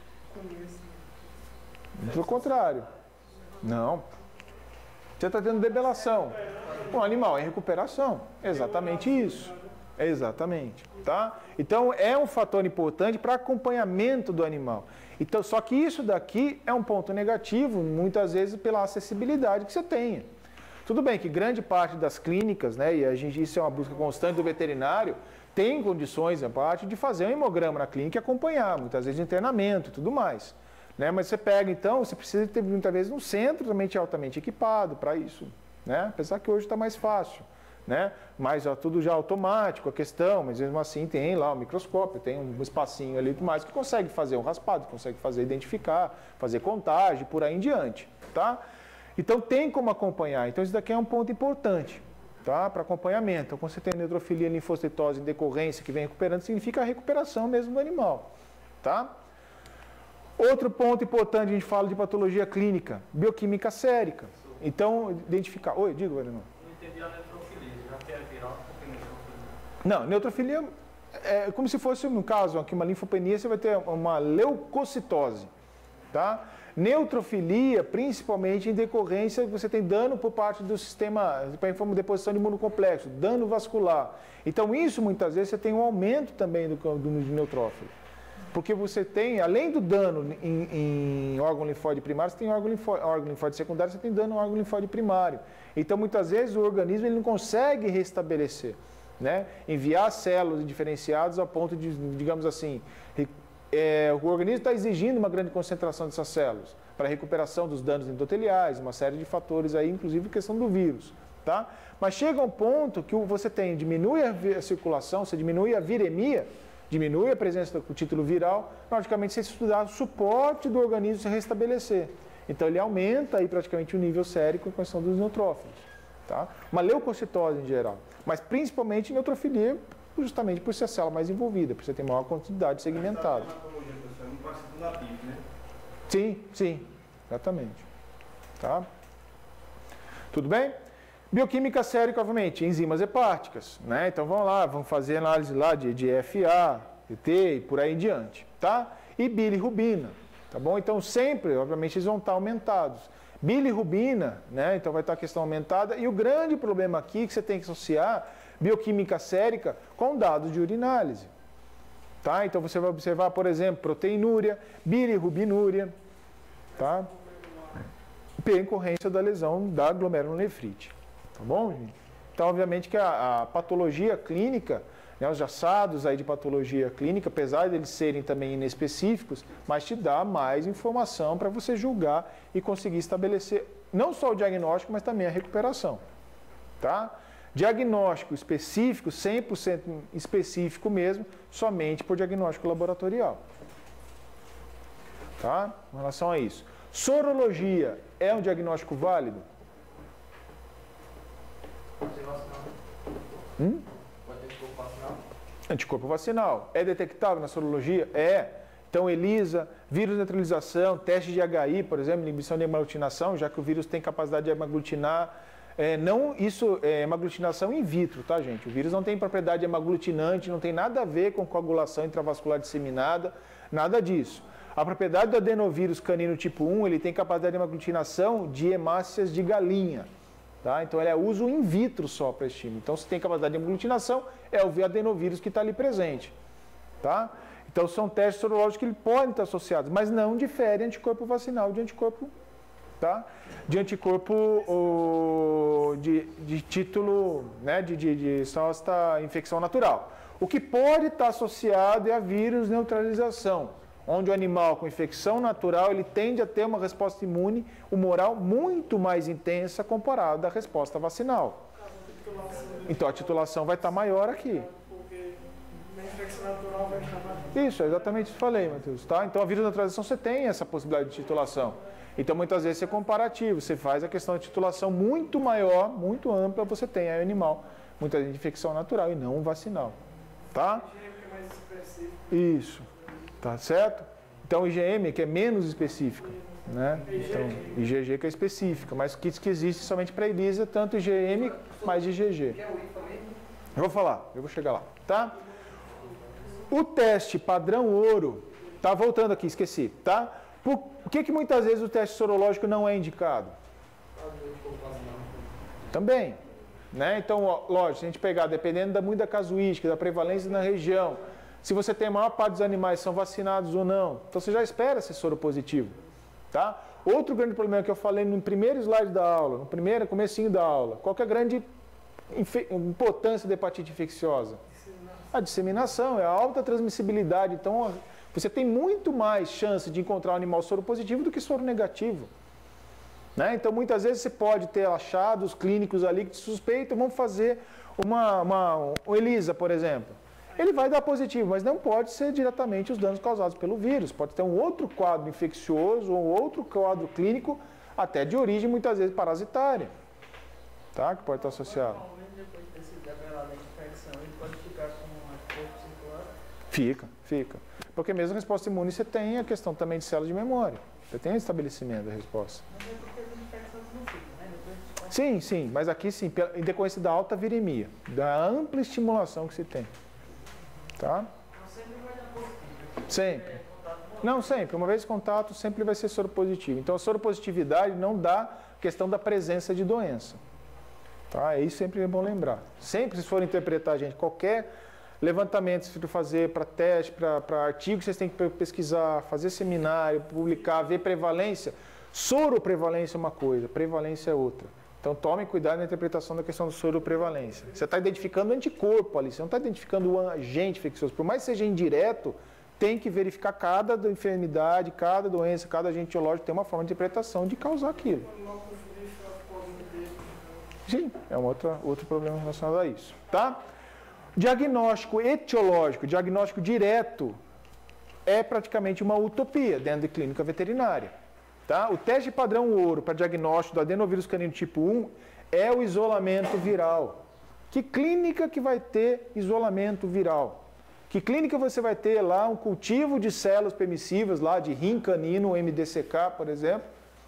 Do contrário. Não. Você está tendo debelação. O animal em recuperação. Exatamente isso. Exatamente. Tá? Então é um fator importante para acompanhamento do animal. Então, só que isso daqui é um ponto negativo, muitas vezes pela acessibilidade que você tenha. Tudo bem que grande parte das clínicas, né, e isso é uma busca constante do veterinário, tem condições, a parte, de fazer um hemograma na clínica e acompanhar, muitas vezes internamento e tudo mais. Né? Mas você pega, então, você precisa ter, muitas vezes, um centro também altamente equipado para isso. Né? Apesar que hoje está mais fácil. Né? Mas tudo já automático, a questão, mas mesmo assim tem lá o microscópio, tem um espacinho ali e tudo mais que consegue fazer um raspado, consegue fazer identificar, fazer contagem, por aí em diante. Tá? Então tem como acompanhar, então isso daqui é um ponto importante, tá? Para acompanhamento. Então, quando você tem neutrofilia, linfocitose em decorrência que vem recuperando, significa a recuperação mesmo do animal. Tá? Outro ponto importante, a gente fala de patologia clínica, bioquímica sérica. Então, identificar... Oi, diga, Valenão. Não entendi a neutrofilia, já que é viral, por que neutrofilia? Não, neutrofilia é como se fosse, no caso, aqui uma linfopenia, você vai ter uma leucocitose, tá? Neutrofilia, principalmente em decorrência, você tem dano por parte do sistema, para deposição de imunocomplexo, dano vascular. Então, isso, muitas vezes, você tem um aumento também do neutrófilo. Porque você tem, além do dano em órgão linfóide primário, você tem órgão linfóide secundário, você tem dano no órgão linfóide primário. Então, muitas vezes, o organismo ele não consegue restabelecer, né? Enviar células diferenciadas ao ponto de, digamos assim, o organismo está exigindo uma grande concentração dessas células para a recuperação dos danos endoteliais, uma série de fatores aí, inclusive a questão do vírus. Tá? Mas chega um ponto que você diminui a circulação, você diminui a viremia, diminui a presença do título viral, praticamente você estudar o suporte do organismo se restabelecer. Então ele aumenta aí praticamente o nível sérico com a questão dos neutrófilos. Tá? Uma leucocitose em geral, mas principalmente neutrofilia justamente por ser a célula mais envolvida, por você ter maior quantidade segmentada. Sim, sim, exatamente. Tá? Tudo bem? Bioquímica sérica, obviamente, enzimas hepáticas, né? Então vamos lá, vamos fazer análise lá de FA, ET e por aí em diante, tá? E bilirrubina, tá bom? Então sempre, obviamente, eles vão estar aumentados. Bilirrubina, né? Então vai estar a questão aumentada. E o grande problema aqui é que você tem que associar bioquímica sérica com dados de urinálise, tá? Então você vai observar, por exemplo, proteinúria, bilirrubinúria, tá? Em ocorrência da lesão da glomerulonefrite. Tá bom, gente? Então, obviamente que a patologia clínica, né, os achados aí de patologia clínica, apesar de eles serem também inespecíficos, mas te dá mais informação para você julgar e conseguir estabelecer não só o diagnóstico, mas também a recuperação. Tá? Diagnóstico específico, 100% específico mesmo, somente por diagnóstico laboratorial. Tá? Com relação a isso. Sorologia é um diagnóstico válido? Anticorpo vacinal. É detectável na sorologia? É. Então, ELISA, vírus de neutralização, teste de HI, por exemplo, inibição de hemaglutinação, já que o vírus tem capacidade de hemaglutinar. Isso é hemaglutinação in vitro, tá, gente? O vírus não tem propriedade hemaglutinante, não tem nada a ver com coagulação intravascular disseminada, nada disso. A propriedade do adenovírus canino tipo 1, ele tem capacidade de hemaglutinação de hemácias de galinha. Tá? Então, ele é uso in vitro só para estímulo. Então, se tem capacidade de aglutinação, é o adenovírus que está ali presente. Tá? Então, são testes sorológicos que podem estar associados, mas não diferem anticorpo vacinal de anticorpo, tá? De anticorpo de título, né? de só esta infecção natural. O que pode estar associado é a vírus neutralização, onde o animal com infecção natural ele tende a ter uma resposta imune humoral muito mais intensa comparada à resposta vacinal. Então a titulação vai estar maior aqui. Isso, é exatamente o que eu falei, Matheus. Tá? Então a vírus neutralização você tem essa possibilidade de titulação. Então muitas vezes é comparativo, você faz a questão de titulação muito maior, muito ampla, você tem aí animal, muitas vezes de infecção natural e não vacinal. Tá? Isso. Tá certo? Então, IgM, que é menos específica, né? Então, IgG que é específica, mas kits que existe somente para ELISA, tanto IgM mais IgG. Eu vou falar, eu vou chegar lá, tá? O teste padrão ouro, tá voltando aqui, esqueci, tá? Por que muitas vezes o teste sorológico não é indicado? Também, né? Então, lógico, se a gente pegar, dependendo muito da casuística, da prevalência na região, se você tem a maior parte dos animais são vacinados ou não. Então você já espera ser soro positivo. Tá? Outro grande problema que eu falei no primeiro slide da aula, no primeiro comecinho da aula, qual que é a grande importância da hepatite infecciosa? A disseminação, é a alta transmissibilidade. Então você tem muito mais chance de encontrar um animal soro positivo do que soro negativo. Né? Então muitas vezes você pode ter achados clínicos ali que te suspeitam, vamos fazer um ELISA, por exemplo. Ele vai dar positivo, mas não pode ser diretamente os danos causados pelo vírus. Pode ter um outro quadro infeccioso ou outro quadro clínico, até de origem muitas vezes parasitária, tá? Que pode estar associado. Depois desse develar da infecção, ele pode ficar com um anticorpo circular? Fica. Porque mesmo a resposta imune você tem a questão também de células de memória. Você tem o estabelecimento da resposta. Mas é porque as infecções não ficam, né? Sim, mas aqui sim, em decorrência da alta viremia, da ampla estimulação que se tem. Tá? Sempre vai dar positivo. Sempre. Não, sempre. Uma vez contato, sempre vai ser soro positivo. Então, a soropositividade não dá questão da presença de doença. Tá? Isso sempre é bom lembrar. Sempre, se for interpretar, gente, qualquer levantamento que você for fazer para teste, para artigo, vocês têm que pesquisar, fazer seminário, publicar, ver prevalência. Soroprevalência é uma coisa, prevalência é outra. Então, tome cuidado na interpretação da questão do soroprevalência. Você está identificando o anticorpo ali, você não está identificando o agente infeccioso. Por mais que seja indireto, tem que verificar cada enfermidade, cada doença, cada agente etiológico, tem uma forma de interpretação de causar aquilo. Sim, é um outro problema relacionado a isso. Tá? Diagnóstico etiológico, diagnóstico direto, é praticamente uma utopia dentro de clínica veterinária. Tá? O teste padrão ouro para diagnóstico do adenovírus canino tipo 1 é o isolamento viral. Que clínica que vai ter isolamento viral? Que clínica você vai ter lá um cultivo de células permissivas, lá de rim canino, MDCK, por exemplo?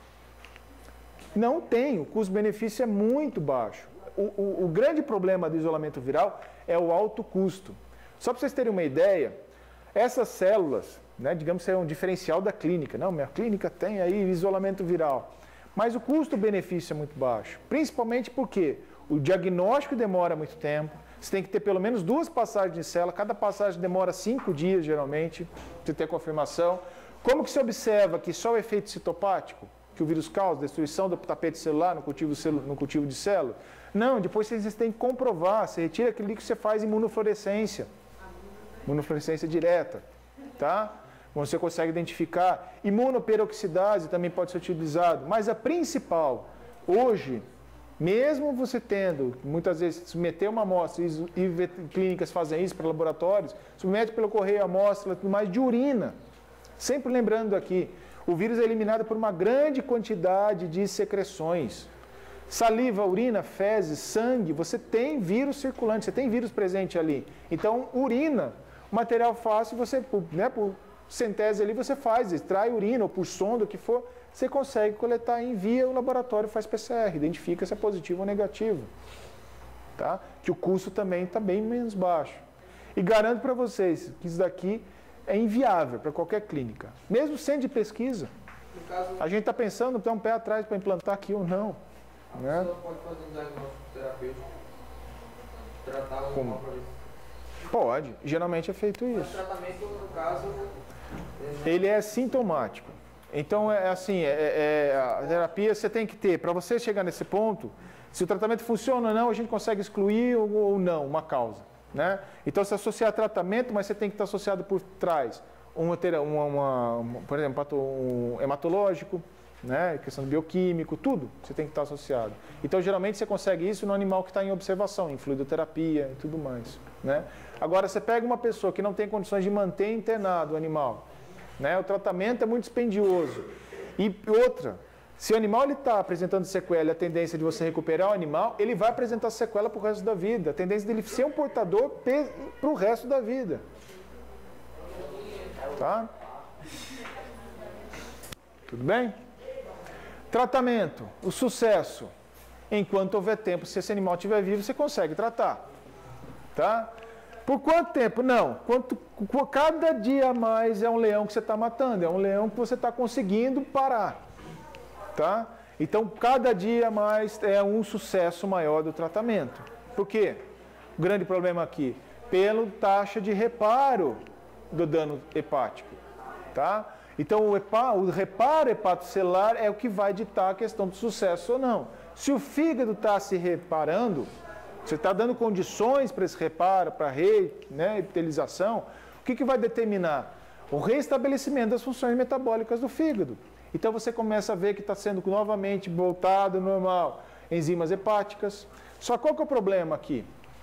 Não tem, o custo-benefício é muito baixo. O grande problema do isolamento viral é o alto custo. Só para vocês terem uma ideia, essas células, né, digamos que é um diferencial da clínica. Não, minha clínica tem aí isolamento viral. Mas o custo-benefício é muito baixo. Principalmente porque o diagnóstico demora muito tempo. Você tem que ter pelo menos 2 passagens de célula. Cada passagem demora 5 dias, geralmente, para você ter confirmação. Como que se observa que só o efeito citopático que o vírus causa, destruição do tapete celular no cultivo de célula? Não, depois vocês têm que comprovar. Você retira aquilo que você faz imunofluorescência. Imunofluorescência direta, tá? Você consegue identificar. Imunoperoxidase também pode ser utilizado. Mas a principal, hoje, mesmo você tendo, muitas vezes, submeter uma amostra, e clínicas fazem isso para laboratórios, submete pelo correio a amostra, tudo mais, de urina. Sempre lembrando aqui, o vírus é eliminado por uma grande quantidade de secreções. Saliva, urina, fezes, sangue, você tem vírus circulante, você tem vírus presente ali. Então, urina, material fácil, você, né, por centésima ali, você faz, extrai urina, ou por sonda, o que for, você consegue coletar e envia, o laboratório faz PCR, identifica se é positivo ou negativo. Tá? Que o custo também está bem menos baixo. E garanto para vocês que isso daqui é inviável para qualquer clínica, mesmo sendo de pesquisa. A gente está pensando, tem um pé atrás para implantar aqui ou não. A pessoa pode fazer um diagnóstico terapêutico, tratar o animal para isso? Pode, geralmente é feito isso. O tratamento, no caso, ele é sintomático. Então, é assim, a terapia você tem que ter, para você chegar nesse ponto, se o tratamento funciona ou não, a gente consegue excluir ou não uma causa. Né? Então, se associar a tratamento, mas você tem que estar associado por trás, por exemplo, um hematológico, né? Questão de bioquímico, tudo você tem que estar associado. Então, geralmente, você consegue isso no animal que está em observação, em fluidoterapia e tudo mais. Né? Agora, você pega uma pessoa que não tem condições de manter internado o animal, né? O tratamento é muito dispendioso. E outra, se o animal está apresentando sequela e a tendência de você recuperar o animal, ele vai apresentar sequela para o resto da vida. A tendência dele ser um portador para o resto da vida. Tá? Tudo bem? Tratamento, o sucesso. Enquanto houver tempo, se esse animal estiver vivo, você consegue tratar. Tá? Por quanto tempo? Não. Cada dia a mais é um leão que você está matando, é um leão que você está conseguindo parar. Tá? Então, cada dia a mais é um sucesso maior do tratamento. Por quê? O grande problema aqui, pela taxa de reparo do dano hepático. Tá? Então, o reparo hepatocelular é o que vai ditar a questão do sucesso ou não. Se o fígado está se reparando, você está dando condições para esse reparo, para a reepitelização, o que vai determinar? O restabelecimento das funções metabólicas do fígado. Então você começa a ver que está sendo novamente voltado ao normal. Enzimas hepáticas. Só qual que é o problema aqui?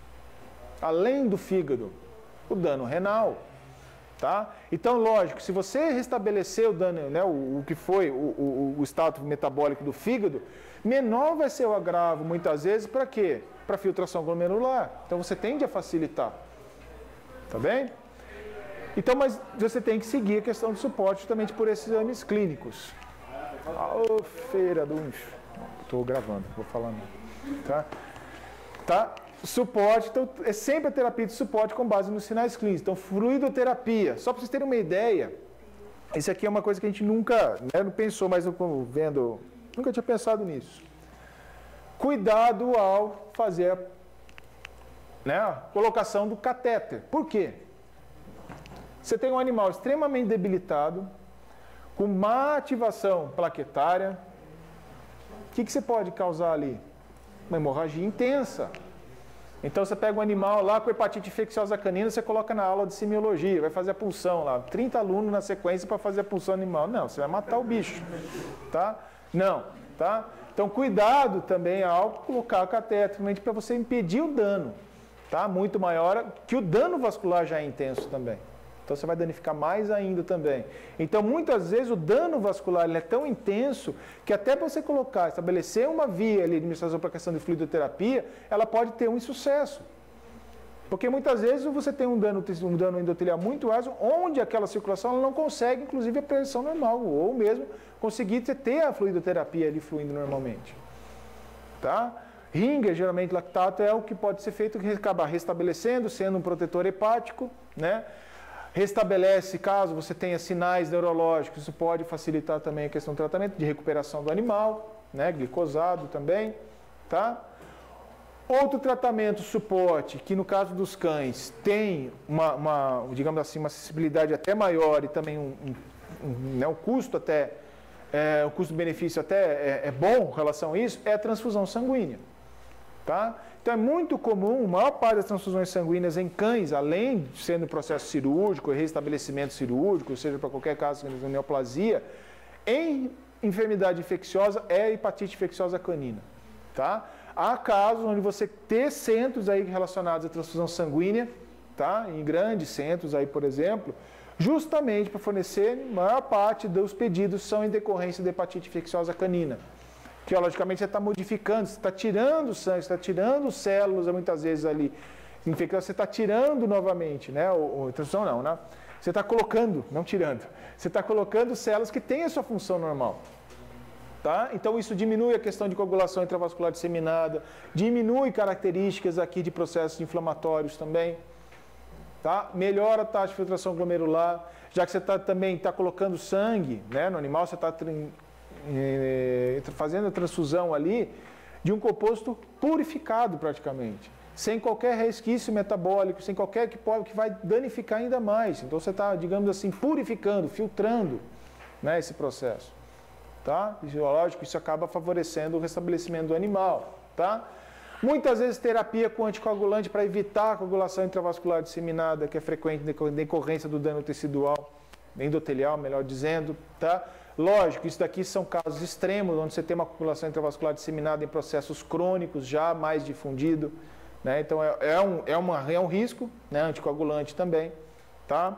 Além do fígado, o dano renal. Tá? Então, lógico, se você restabelecer o dano, né, o que foi o status metabólico do fígado, menor vai ser o agravo, muitas vezes, para quê? Para filtração glomerular. Então, você tende a facilitar. Tá bem? Então, mas você tem que seguir a questão do suporte justamente por esses exames clínicos. Ô, feira do... Estou gravando, vou falar não. Tá? Suporte, então, é sempre a terapia de suporte com base nos sinais clínicos. Então, fluidoterapia. Só para vocês terem uma ideia, isso aqui é uma coisa que a gente nunca não pensou, mas eu vendo, nunca tinha pensado nisso. Cuidado ao fazer a colocação do catéter. Por quê? Você tem um animal extremamente debilitado, com má ativação plaquetária. O que você pode causar ali? Uma hemorragia intensa. Então você pega um animal lá com hepatite infecciosa canina, você coloca na aula de semiologia, vai fazer a punção lá, 30 alunos na sequência para fazer a punção animal. Não, você vai matar o bicho, tá? Não, tá? Então cuidado também ao colocar o catéter, para você impedir o dano, tá? Muito maior, que o dano vascular já é intenso também, Então você vai danificar mais ainda também. Então muitas vezes o dano vascular ele é tão intenso que até para você colocar, estabelecer uma via ali de administração para a questão de fluidoterapia, ela pode ter um insucesso. Porque muitas vezes você tem um dano endotelial muito raso, onde aquela circulação ela não consegue, inclusive, a pressão normal, ou mesmo conseguir ter a fluidoterapia ali fluindo normalmente. Tá? Ringer, geralmente lactato, é o que pode ser feito, que acaba restabelecendo, sendo um protetor hepático, né? Restabelece, caso você tenha sinais neurológicos, isso pode facilitar também a questão do tratamento de recuperação do animal, né? Glicosado também, tá? Outro tratamento, suporte, que no caso dos cães tem digamos assim, uma acessibilidade até maior e também um custo até, o custo-benefício até é bom em relação a isso, é a transfusão sanguínea. Tá? Então é muito comum, a maior parte das transfusões sanguíneas em cães, além de sendo processo cirúrgico, restabelecimento cirúrgico, ou seja, para qualquer caso de neoplasia, em enfermidade infecciosa é a hepatite infecciosa canina. Tá? Há casos onde você tem centros aí relacionados à transfusão sanguínea, tá? Em grandes centros aí, por exemplo, justamente para fornecer, a maior parte dos pedidos são em decorrência da hepatite infecciosa canina. Que, logicamente, você está modificando, você está tirando sangue, você está tirando células, muitas vezes ali, infectadas, você está tirando novamente, né? Transfusão não, né? Você está colocando, não tirando, você está colocando células que têm a sua função normal. Tá? Então isso diminui a questão de coagulação intravascular disseminada, diminui características aqui de processos inflamatórios também, tá? Melhora a taxa de filtração glomerular, já que você também está colocando sangue, né, no animal, você está fazendo a transfusão ali de um composto purificado praticamente, sem qualquer resquício metabólico, sem qualquer que vai danificar ainda mais. Então você está, digamos assim, purificando, filtrando, né, esse processo. Tá? Fisiológico, isso acaba favorecendo o restabelecimento do animal. Tá? Muitas vezes terapia com anticoagulante para evitar a coagulação intravascular disseminada, que é frequente em decorrência do dano tecidual, endotelial, melhor dizendo. Tá? Lógico, isso daqui são casos extremos, onde você tem uma coagulação intravascular disseminada em processos crônicos já mais difundido. Né? Então é um risco, né? Anticoagulante também. Tá?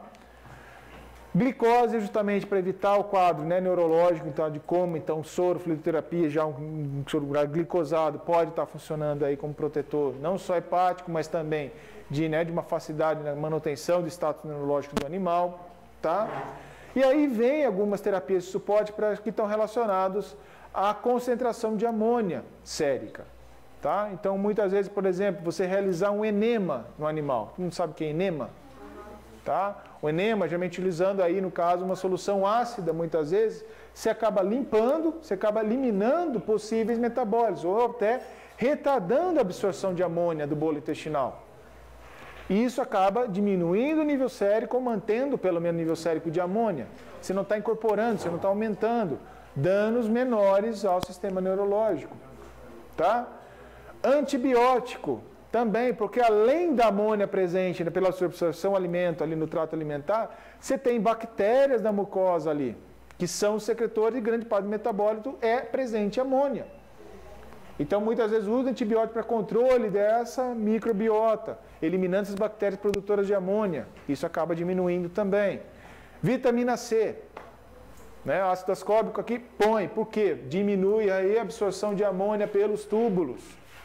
Glicose, justamente para evitar o quadro, né, neurológico, então, de coma, então soro, fluidoterapia, já um soro glicosado pode estar funcionando aí como protetor, não só hepático, mas também de uma facilidade na manutenção do status neurológico do animal. Tá? E aí vem algumas terapias de suporte que estão relacionados à concentração de amônia sérica. Tá? Então, muitas vezes, por exemplo, você realizar um enema no animal. Todo mundo sabe o que é enema? Tá? O enema, geralmente utilizando aí, no caso, uma solução ácida, muitas vezes, você acaba limpando, você acaba eliminando possíveis metabólitos, ou até retardando a absorção de amônia do bolo intestinal. E isso acaba diminuindo o nível sérico, ou mantendo pelo menos o nível sérico de amônia. Você não está incorporando, você não está aumentando. Danos menores ao sistema neurológico. Tá? Antibiótico. Também, porque além da amônia presente, né, pela absorção do alimento ali no trato alimentar, você tem bactérias da mucosa ali, que são os secretores e grande parte do metabólito é presente amônia. Então, muitas vezes usa antibiótico para controle dessa microbiota, eliminando essas bactérias produtoras de amônia. Isso acaba diminuindo também. Vitamina C. Né, ácido ascórbico aqui põe, por quê? Diminui aí a absorção de amônia pelos túbulos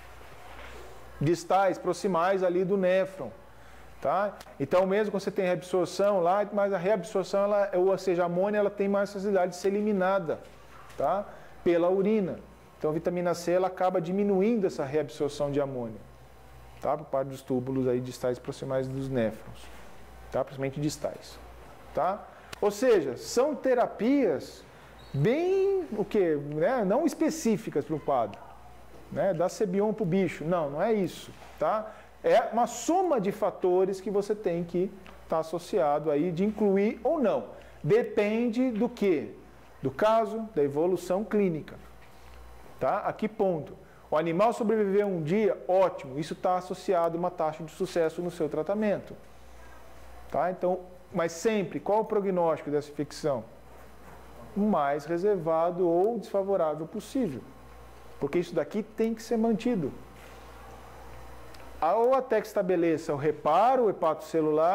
distais, proximais ali do néfron. Tá? Então, mesmo quando você tem reabsorção lá, mas a reabsorção, ou seja, a amônia, ela tem mais facilidade de ser eliminada, tá? Pela urina. Então, a vitamina C, ela acaba diminuindo essa reabsorção de amônia, tá? Por parte dos túbulos aí distais proximais dos néfrons, tá? Principalmente distais. Tá? Ou seja, são terapias bem, né? Não específicas para o quadro. Né, dá Cebion para o bicho. Não é isso. Tá? É uma soma de fatores que você tem que estar associado aí, de incluir ou não. Depende do quê? Do caso, da evolução clínica. Tá? A que ponto? O animal sobreviveu um dia, ótimo. Isso está associado a uma taxa de sucesso no seu tratamento. Tá? Então, mas sempre, qual o prognóstico dessa infecção? O mais reservado ou desfavorável possível. Porque isso daqui tem que ser mantido. Ou até que estabeleça o reparo hepatocelular,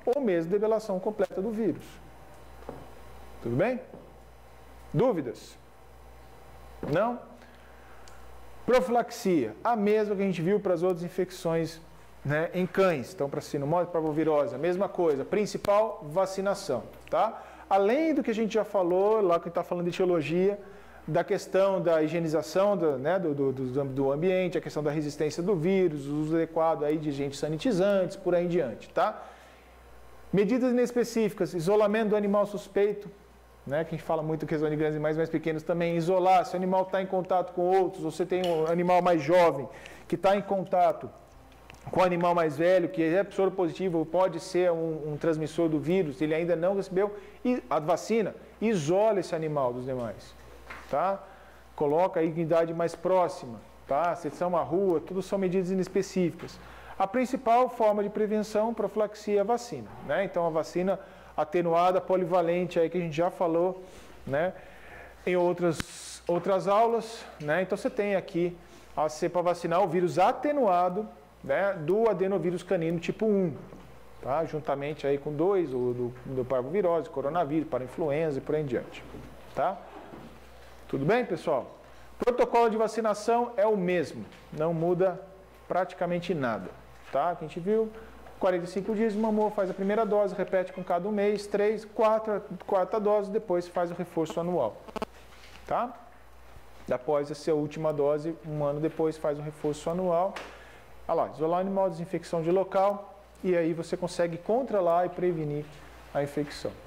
ou mesmo debelação completa do vírus. Tudo bem? Dúvidas? Não? Profilaxia, a mesma que a gente viu para as outras infecções, né, em cães. Então, para sinomose, parvovirose, a mesma coisa. Principal, vacinação, tá? Além do que a gente já falou, lá que a gente está falando de etiologia, da questão da higienização do ambiente, a questão da resistência do vírus, o uso adequado aí de agentes sanitizantes, por aí em diante, tá? Medidas inespecíficas, isolamento do animal suspeito, né, que a gente fala muito questão de grandes animais mais pequenos também, isolar, se o animal está em contato com outros, ou você tem um animal mais jovem que está em contato com o animal mais velho, que é soro positivo, pode ser um transmissor do vírus, ele ainda não recebeu a vacina, isola esse animal dos demais, tá? Coloca aí em idade mais próxima, tá? Seção à rua, tudo são medidas inespecíficas. A principal forma de prevenção, profilaxia, é a vacina, né? Então a vacina atenuada, polivalente, aí que a gente já falou, né? Em outras aulas, né? Então você tem aqui a cepa vacinal, o vírus atenuado, né, do adenovírus canino tipo 1, tá? Juntamente aí com 2, do parvovirose, coronavírus, parainfluenza e por aí em diante, tá? Tudo bem, pessoal? Protocolo de vacinação é o mesmo, não muda praticamente nada, tá? Que a gente viu, 45 dias, mamou, faz a primeira dose, repete com cada um mês, 3, 4, quarta dose, depois faz o reforço anual, tá? Após essa última dose, um ano depois faz o reforço anual. Olha lá, isolar o animal, desinfecção de local, e aí você consegue controlar e prevenir a infecção.